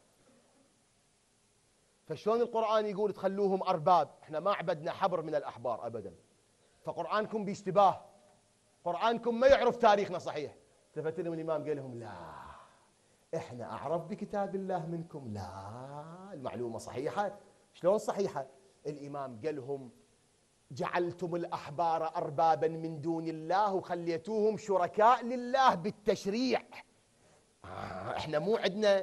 فشلون القرآن يقول تخلوهم ارباب؟ احنا ما عبدنا حبر من الاحبار ابدا. فقرآنكم باشتباه، قرآنكم ما يعرف تاريخنا صحيح. التفت لهم الامام قال لهم لا احنا اعرف بكتاب الله منكم. لا المعلومة صحيحة. شلون صحيحة؟ الامام قال لهم جعلتم الاحبار اربابا من دون الله وخليتوهم شركاء لله بالتشريع. آه احنا مو عندنا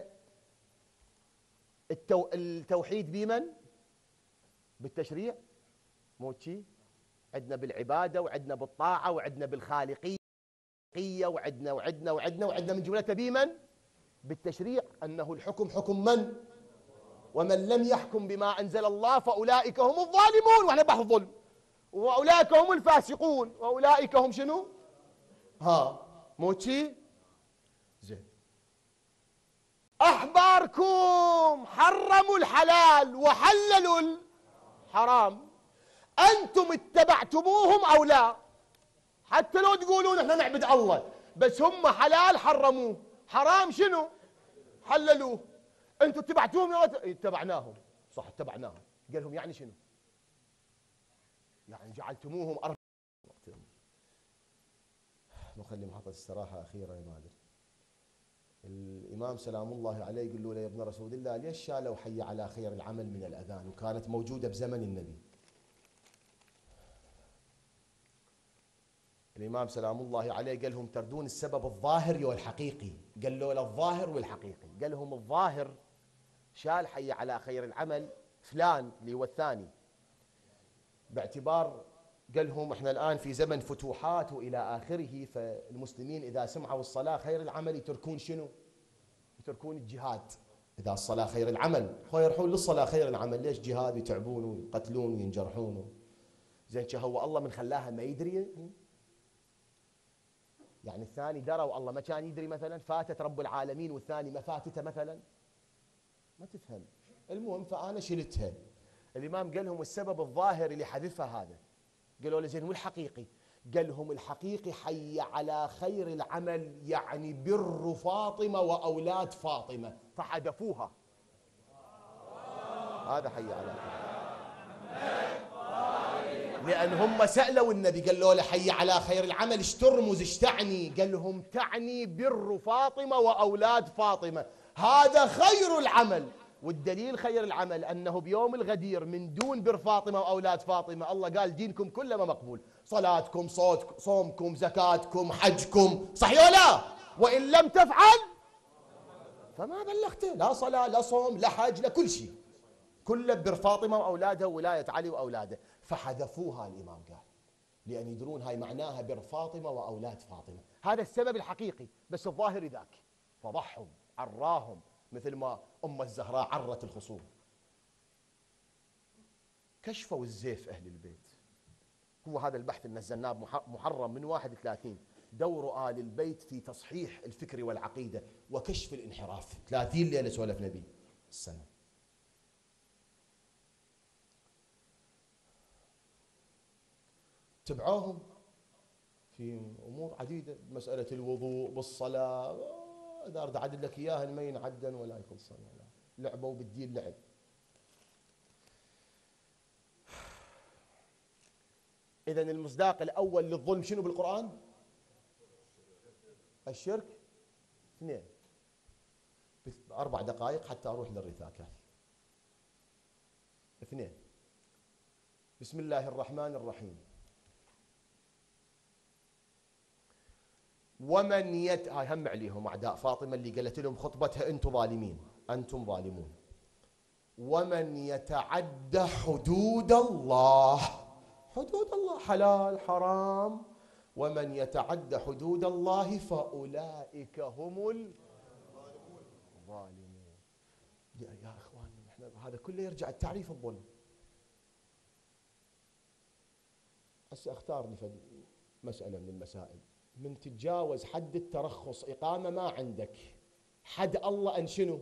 التو... التوحيد بمن؟ بالتشريع. مو شي عندنا بالعبادة وعندنا بالطاعة وعندنا بالخالقية وعندنا وعندنا وعندنا وعندنا من جملة بمن؟ بالتشريع، أنه الحكم حكم من؟ ومن لم يحكم بما أنزل الله فأولئك هم الظالمون، وإحنا بحث الظلم، وأولئك هم الفاسقون، وأولئك هم شنو؟ ها مو شي؟ زين. أحباركم حرموا الحلال وحللوا الحرام، أنتم اتبعتموهم أو لا؟ حتى لو تقولون احنا نعبد الله، بس هم حلال حرموه، حرام شنو؟ حللوه. انتم اتبعتوهم ولا اتبعناهم؟ صح اتبعناهم. قال لهم يعني شنو؟ يعني جعلتموهم أربعة. نخلي محطة استراحة أخيرة يا مادر. الإمام سلام الله عليه يقول له يا ابن رسول الله ليش شالوا حي على خير العمل من الأذان وكانت موجودة بزمن النبي؟ الإمام سلام الله عليه قال لهم تردون السبب الظاهري والحقيقي. قال له الظاهر والحقيقي. قال لهم الظاهر شال حي على خير العمل فلان اللي هو الثاني، باعتبار قال لهم احنا الآن في زمن فتوحات وإلى آخره، فالمسلمين إذا سمعوا الصلاة خير العمل يتركون شنو؟ يتركون الجهاد. إذا الصلاة خير العمل يروحون للصلاة خير العمل، ليش جهاد يتعبون ويقتلون وينجرحون؟ زين هو الله من خلاها ما يدري؟ يعني الثاني درى والله ما كان يدري مثلا؟ فاتت رب العالمين والثاني ما فاتته مثلا؟ ما تفهم. المهم فأنا شلتها. الإمام قال لهم السبب الظاهري اللي حذفها هذا. قالوا له زين والحقيقي؟ قال لهم الحقيقي حي على خير العمل يعني بر فاطمة وأولاد فاطمة، فحذفوها. هذا حي على خير، لأن هم سألوا النبي قال له حي على خير العمل ايش ترمز ايش تعني؟ قال لهم تعني بر فاطمة وأولاد فاطمة، هذا خير العمل. والدليل خير العمل أنه بيوم الغدير من دون بر فاطمة وأولاد فاطمة الله قال دينكم كله ما مقبول، صلاتكم صوتكم صومكم زكاتكم حجكم، صحيح ولا لا؟ وإن لم تفعل فما بلغته، لا صلاة لا صوم لا حج لا كل شيء، كله بر فاطمة وأولادها وولاية علي وأولاده. فحذفوها الإمام قال لأن يدرون هاي معناها بر فاطمة وأولاد فاطمة. هذا السبب الحقيقي، بس الظاهر ذاك فضحهم عراهم، مثل ما أم الزهراء عرت الخصوم. كشفوا الزيف أهل البيت. هو هذا البحث اللي نزلناه محرم من واحد وثلاثين، دور آل البيت في تصحيح الفكر والعقيدة وكشف الانحراف. ثلاثين ليلة سولف نبي السنة. تبعوهم في أمور عديدة، مسألة الوضوء بالصلاة، إذا أرد أعدل لك إياها ما ينعدن ولا يخلصن، ولا لعبوا بالدين لعب. إذن المصداق الأول للظلم شنو بالقرآن؟ الشرك. اثنين. أربع دقائق حتى أروح للرثاكات. اثنين. بسم الله الرحمن الرحيم. ومن يت هاي هم عليهم أعداء فاطمة اللي قالت لهم خطبتها أنتم ظالمين، أنتم ظالمون. ومن يتعدى حدود الله، حدود الله حلال حرام، ومن يتعدى حدود الله فأولئك هم الظالمون. يا إخوان هذا كله يرجع التعريف الظلم. هسه اختار لي مسألة من المسائل، من تتجاوز حد الترخص إقامة ما عندك، حد الله أن شنو؟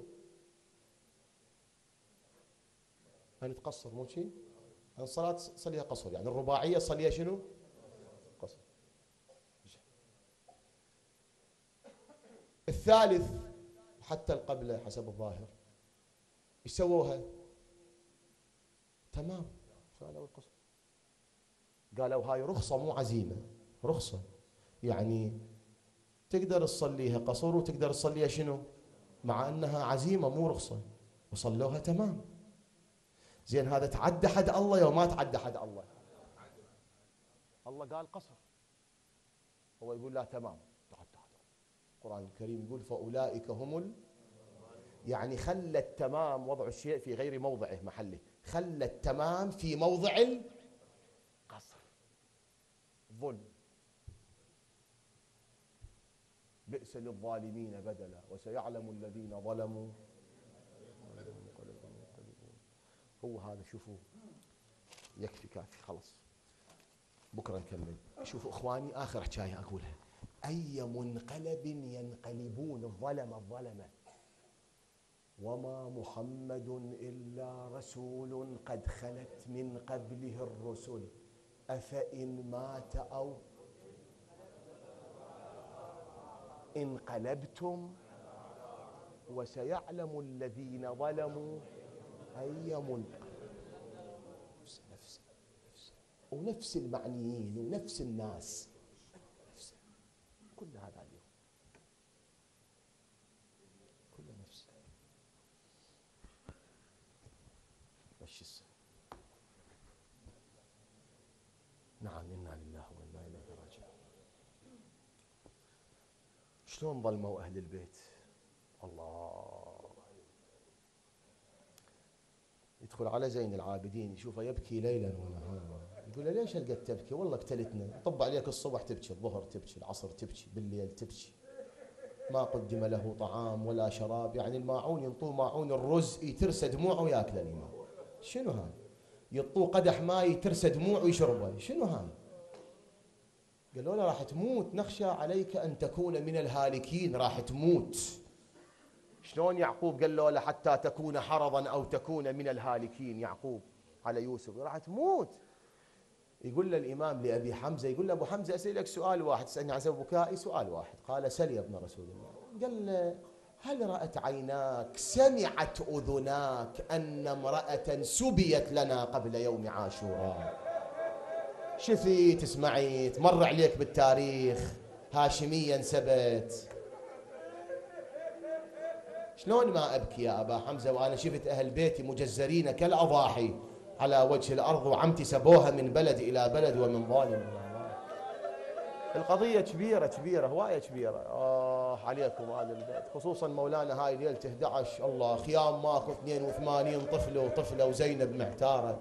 أن تقصر، مو شيء؟ الصلاة صليها قصر، يعني الرباعية صليها شنو؟ قصر. الثالث حتى القبلة حسب الظاهر يسووها تمام، شالوا القصر، قالوا هاي رخصة مو عزيمة، رخصة يعني تقدر تصليها قصر وتقدر تصليها شنو؟ مع أنها عزيمة مو رخصة، وصلوها تمام. زين هذا تعدى حد الله يا ما تعدى حد الله؟ الله قال قصر، هو يقول لا تمام. القرآن الكريم يقول فأولئك هم ال... يعني خلى التمام وضع الشيء في غير موضعه محله، خلى التمام في موضع القصر. ظلم. بئس للظالمين بدلا وسيعلم الذين ظلموا. هو هذا. شوفوا يكفي كافي خلص، بكرة نكمل. شوفوا إخواني آخر حكاية أقولها: أي منقلب ينقلبون الظلمة الظلمة، وما محمد إلا رسول قد خلت من قبله الرسل أفإن مات أو انقلبتم وسيعلم الذين ظلموا أي منقلب. نفس نفس نفس ونفس المعنيين ونفس الناس، نفس كل هذا اليوم، كل نفس. مشي السنة. نعم، إنا لله وإنا إليه راجعون. شلون ظلموا أهل البيت؟ الله. يدخل على زين العابدين يشوفه يبكي ليلا ونهارا، يقول له: ليش هالقد تبكي؟ والله اقتلتنا. طب عليك الصبح تبكي، الظهر تبكي، العصر تبكي، بالليل تبكي. ما قدم له طعام ولا شراب، يعني الماعون ينطوه ماعون الرز يترسى دموعه وياكله الإمام. شنو هاي؟ يطوه قدح ماء يترسى دموعه ويشربه. شنو هاي؟ قالوا له: راح تموت، نخشى عليك أن تكون من الهالكين، راح تموت. شلون يعقوب قال له: حتى تكون حرضا أو تكون من الهالكين؟ يعقوب على يوسف راح تموت. يقول له الإمام لأبي حمزة، يقول له: أبو حمزة أسألك سؤال واحد، تسألني عن سبب بكائي سؤال واحد. قال: سل يا ابن رسول الله. قال له: هل رأت عيناك، سمعت أذناك أن امرأة سبيت لنا قبل يوم عاشوراء؟ شفيت، سمعت، مر عليك بالتاريخ هاشميا انسبت. شلون ما أبكي يا أبا حمزة وأنا شفت أهل بيتي مجزرين كالأضاحي على وجه الأرض، وعمتي سبوها من بلد إلى بلد ومن ظالم إلى ظالم. القضية كبيرة كبيرة، هواية كبيرة. آه عليكم أهل البيت، خصوصا مولانا هاي ليلة أحد عشر. الله، خيام ماكو اثنين وثمانين طفلة وطفلة وزينب محتارة.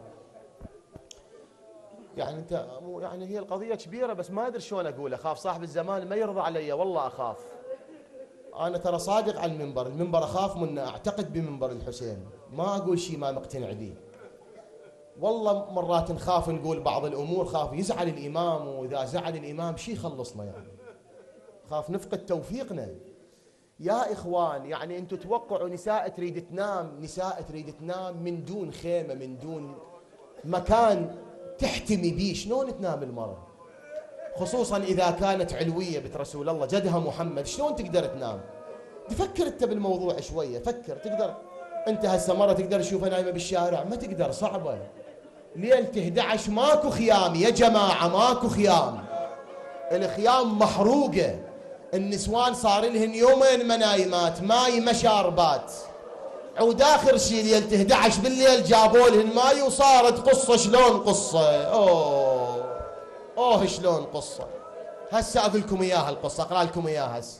يعني أنت يعني هي القضية كبيرة، بس ما أدري شلون أقول. أخاف صاحب الزمان ما يرضى علي، والله أخاف. أنا ترى صادق على المنبر، المنبر أخاف منه، أعتقد بمنبر الحسين، ما أقول شيء ما مقتنع به. والله مرات نخاف نقول بعض الأمور، خاف يزعل الإمام، وإذا زعل الإمام شي خلصنا، يعني خاف نفقد توفيقنا. يا إخوان، يعني أنتم توقعوا نساء تريد تنام، نساء تريد تنام من دون خيمة، من دون مكان تحتمي بيه، شلون تنام المرأة؟ خصوصا إذا كانت علوية بنت رسول الله جدها محمد، شلون تقدر تنام؟ تفكر أنت بالموضوع شوية، فكر. تقدر أنت هسه مرة تقدر تشوفها نايمة بالشارع؟ ما تقدر، صعبة. ليلة أحد عشر ماكو خيام يا جماعة، ماكو خيام، الخيام محروقة. النسوان صار لهن يومين منايمات، ماي مشاربات. عود آخر شي ليلة أحد عشر بالليل جابوا لهن ماي، وصارت قصة. شلون قصة؟ أوه أوه شلون قصة. هسه أقول لكم إياها القصة، أقرأ لكم إياها هسه.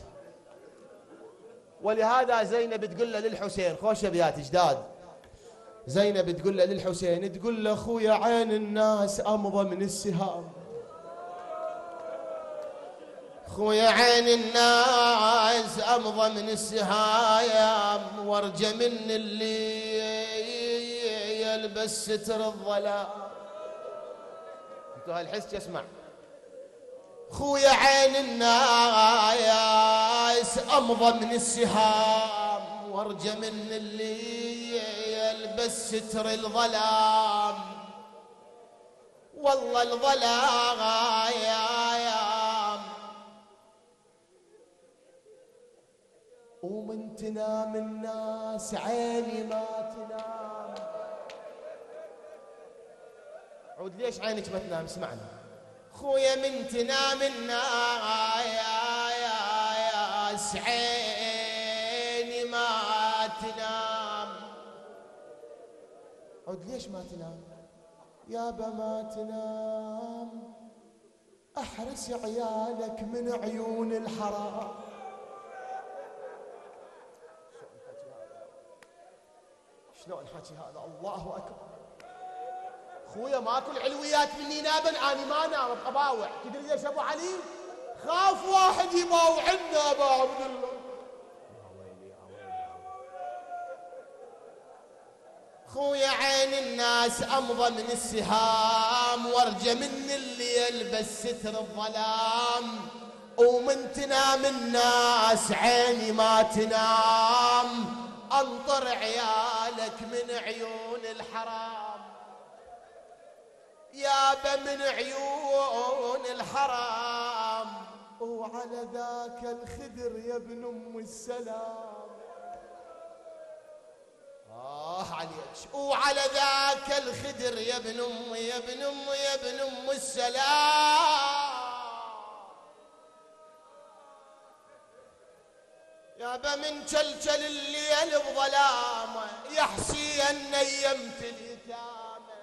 ولهذا زينب تقول له للحسين، خوش أبيات جداد. زينب تقول له للحسين، تقول له: أخويا عين الناس أمضى من السهام، خويا عين الناس أمضى من السهام، وارجى من اللي يلبس ستر الظلام. انتوا هالحس اسمع. خويا عين الناس أمضى من السهام، وارجى من اللي يلبس ستر الظلام، والله الظلام ومن تنام الناس عيني ما تنام. عود ليش عينك ما تنام؟ اسمعنا. خويا من تنام الناس عيني ما تنام. عود ليش ما تنام؟ يابا ما تنام، احرس عيالك من عيون الحرام. شلون حكي هذا؟ الله اكبر. خويا ماكو العلويات مني نابا، اني ما نام ابقى باوع. تدري ليش ابو علي؟ خاف واحد يباوعنا ابا عبد الله. خويا عين الناس امضى من السهام، وارجى من الليل بس ستر الظلام، ومن تنام الناس عيني ما تنام، انطر عيالك من عيون الحرام، يابا من عيون الحرام، وعلى ذاك الخدر يا ابن ام السلام. آه عليك. وعلى ذاك الخدر يا ابن ام يا ابن ام يا ابن ام السلام، يابا من جلجل الليل بظلامه، يا حسين نيمت اليتامى،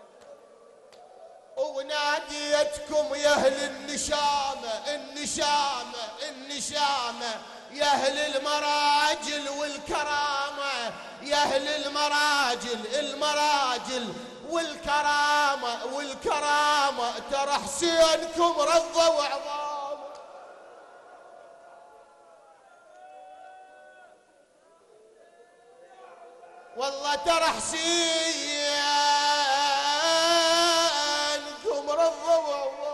وناديتكم يا اهل النشامه النشامه النشامه، يا اهل المراجل والكرامه، يا اهل المراجل المراجل والكرامه والكرامه، ترى حسينكم رضوا عظامه. والله ترى حسينكم رضوا عظامه.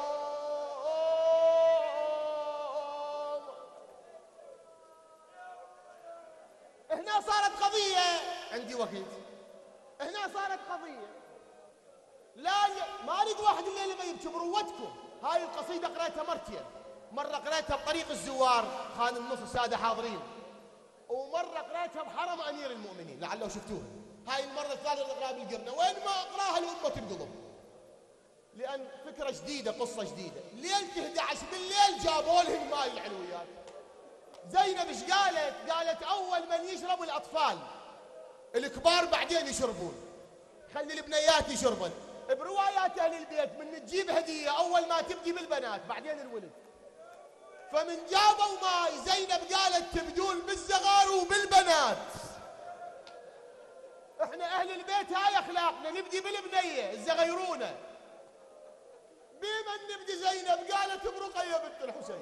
هنا صارت قضية، عندي وقت، هنا صارت قضية. لا ما اريد واحد الليلة ما يبكي بروتكم. هاي القصيدة قريتها مرتين، مرة قريتها بطريق الزوار خان النص السادة حاضرين، ومرة قريتها بحرم أمير المؤمنين لعله شفتوها. هاي المرة الثالثة اللي اقراها بالقرنة، وين ما اقراها الأمة تنقضب، لأن فكرة جديدة قصة جديدة. ليلة أحد عشر بالليل جابوا لهم ماي العلويات. زينب ايش قالت؟ قالت أول من يشرب الأطفال، الكبار بعدين يشربون، خلي البنيات يشربن. بروايات أهل البيت من تجيب هدية أول ما تبدي بالبنات بعدين الولد. فمن جابوا ماي زينب قالت تبدون بالصغار وبالبنات. احنا اهل البيت هاي اخلاقنا، نبدي بالبنيه الزغيرونه. بمن نبدي؟ زينب قالت برقيه بنت الحسين.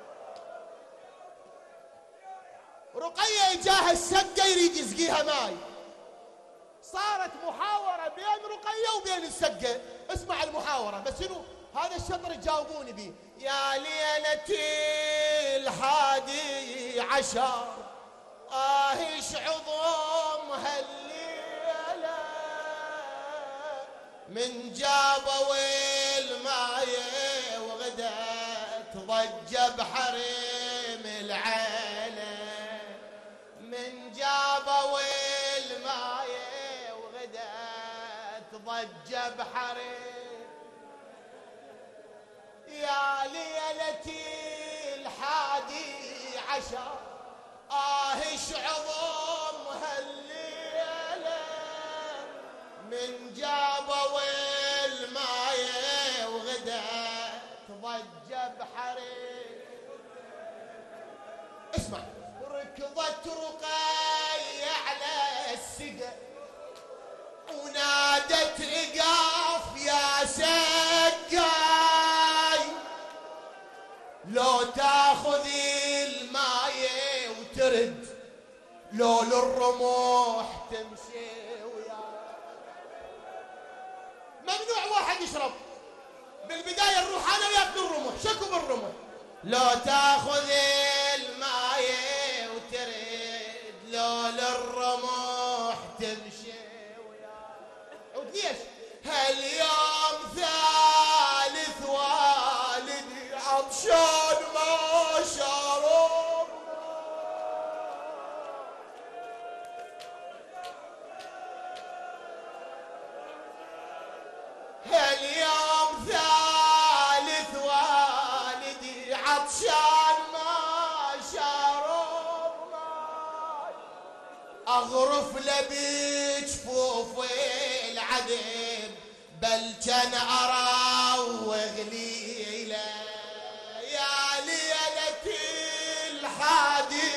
رقيه جاها السقه يريد يسقيها ماي، صارت محاوره بين رقيه وبين السقه. اسمع المحاوره بس شنو هذا الشطر تجاوبوني به. يا ليلتي الحادي عشر، آه ايش عظم هالليلة، من جابوا المايه وغدت ضجة بحريم العيلة، من جابوا المايه وغدت ضجة بحريم. يا ليلتي الحادي عشر، آه ايش عظم هالليلة، من جابوا المايه وغدت ضجة بحريم. اسمع. ركضت رقية على السقا ونادت إقاف يا سقاي، لو تاخذي المايه وترد، لو للرموح تمشي وياي. ممنوع واحد يشرب بالبدايه نروح انا وياك للرمح. شكو بالرمح؟ لو تاخذي المايه وترد، لو للرموح تمشي وياي. عود ليش؟ هاليوم ثالث والدي عطشان ما شرب، هاليوم ثالث والدي عطشان ما شرب ماي، اغرف له بجفوف العذب بل كان اراوغ ليله. يا ليلتي الحادي،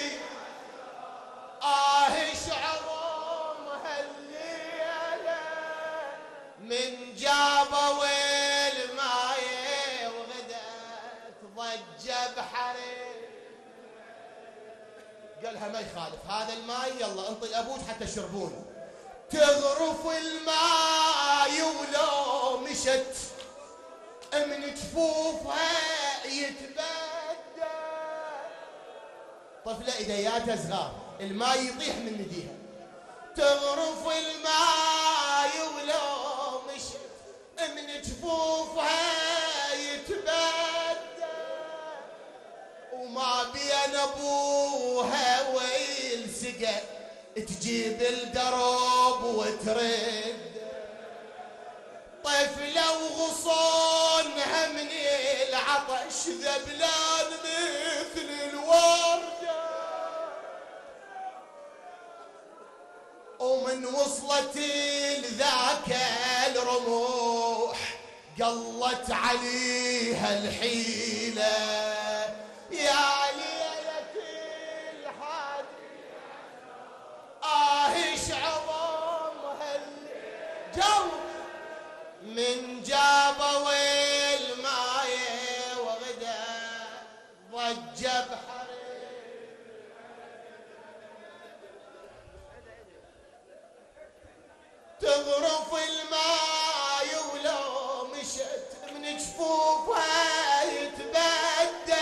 آه ايش عظم هالليله، من جابوا طيحها ما يخالف، هذا الماي يلا انطي الابوج حتى يشربونه. تغرف الماي ولو مشت من جفوفها يتبدى. طفلة ايدياتها صغار، الماي يطيح من نديها. تغرف الماي ولو مشت من جفوفها يتبدى، وما بين ابوها والسقى تجيب الدرب وترد. طفلة وغصونها من العطش ذبلان مثل الوردة، ومن وصلت لذاك الرموح قلت عليها الحيلة. يا ليلة الحادي آهش عظم هالجو، من جابوا الماي وغدا ضج بحريق. تغرف الماي ولو مشت من جفوفها يتبدى،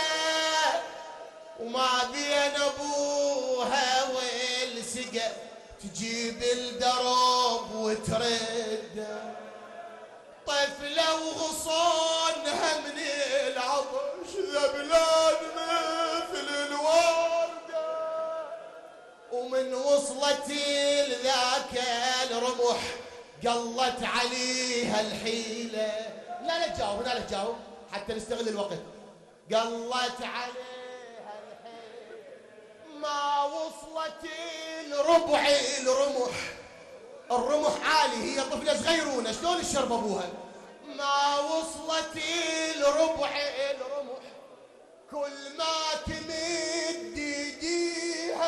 وما بين ابوها والسقى تجيب الدرب وترد. طفلة وغصونها من العطش ذبلان مثل الوردة، ومن وصلت لذاك الرمح قلت عليها الحيلة. لا لا تجاوب، لا لا تجاوب حتى نستغل الوقت. قلت عليها الحيلة ما وصلت لربع الرمح. الرمح عالي، هي طفلة صغيرونة شلون تشرب ابوها. ما وصلت لربع الرمح كل ما تمد ايديها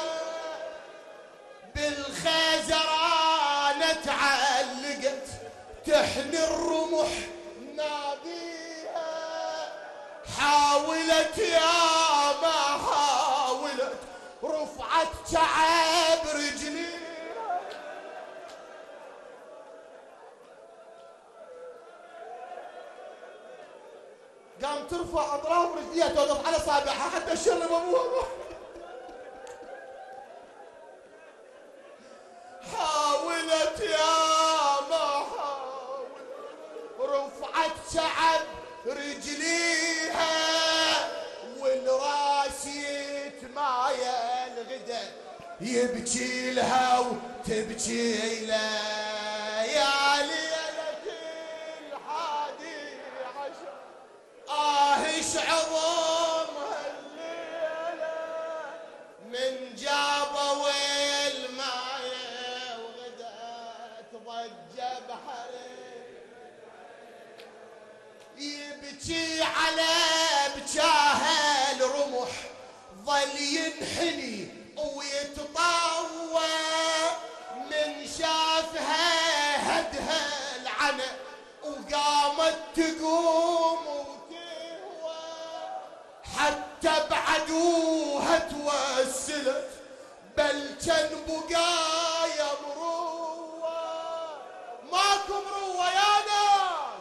بالخزرانة تعلقت تحني الرمح ناديها. حاولت يا ما حاولت رفعت شعب رجليها. قام ترفع اطراف رجليها توقف على صابعها حتى تشرب ابوها. حاولت يا ما حاولت رفعت شعب رجليها، والراس يتمايل غدا يبكي لها وتبكي له. يا ليلة الحادي عشر آهش عظم هالليلة، من جابوا الماي وغدت ضج بحري. يبكي على بجاه الرمح ظل ينحني ويتطوى، من شافها هدها العنى وقامت تقوم وتهوى، حتى بعدوها توسلت بل كان بقايا مروة. ماكو مروة يا ناس.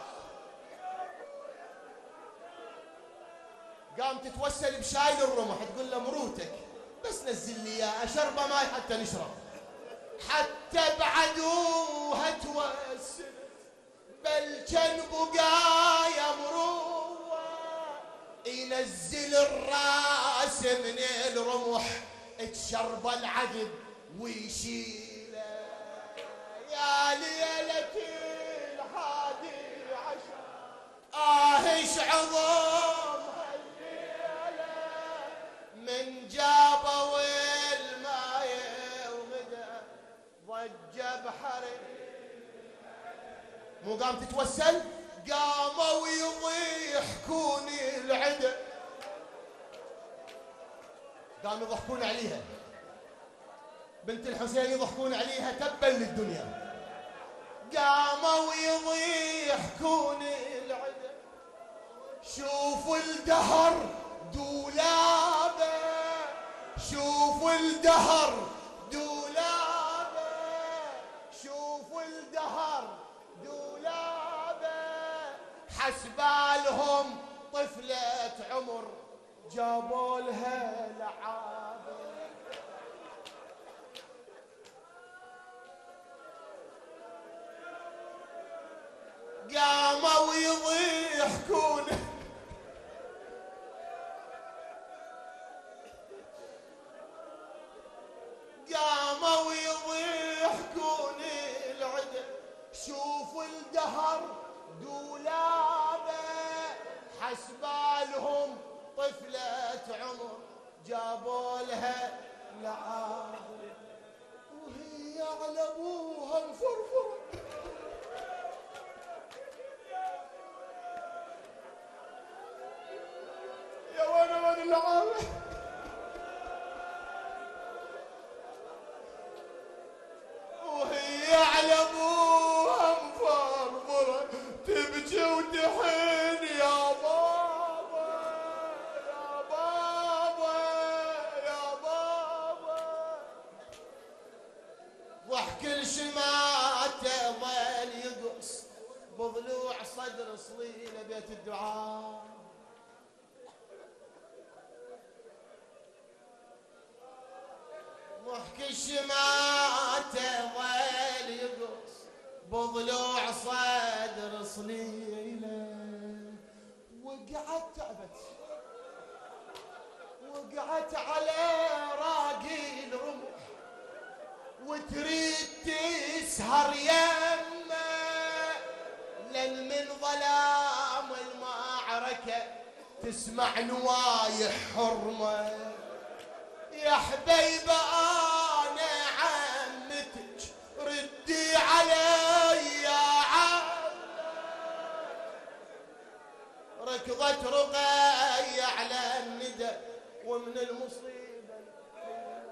قام تتوسل بشايل الرمح تقول له مروتك بس نزل لي اياه شربه ماي حتى نشرب. حتى بعدوها توسلت بل كان بقايا مروة، ينزل الراس من الرمح تشرب العقب ويشيله. يا ليلة الحادي عشر آهش عظم هالليلة، من جابوا الماي وغدا ضج بحري. مو قام تتوسل، قاموا يضحكون العدا، قاموا يضحكون عليها بنت الحسين يضحكون عليها تبا للدنيا. قاموا يضحكون العدا، شوفوا الدهر دولابه، شوفوا الدهر دولابه، شوفوا الدهر دولابه، حسبالهم طفلة عمر جابوا لها لعابه. قاموا يضحكون قاموا يضحكون العدا، شوفوا الدهر دولابه، حسبالهم طفلة عمر جابوا لها لعابه، وهي على ابوها مفرفره. يا وين وين اللعابه؟ وهي على ابوها مفرفره تبكي وتحن يا بابا يا بابا يا بابا. ضحك الشماتة ظل يقص بضلوع صدر صليله بيت الدعاء. ضحك الشماتة ظل يقص بضلوع صدر صليله، وقعت تعبت وقعت على راقي الرمح، وتريد تسهر يمه لن من ظلام المعركة تسمع نوايح حرمه. يا حبيبة أنا عمتك ردي علي يا عم، ركضت رقية على الندى ومن المصيبة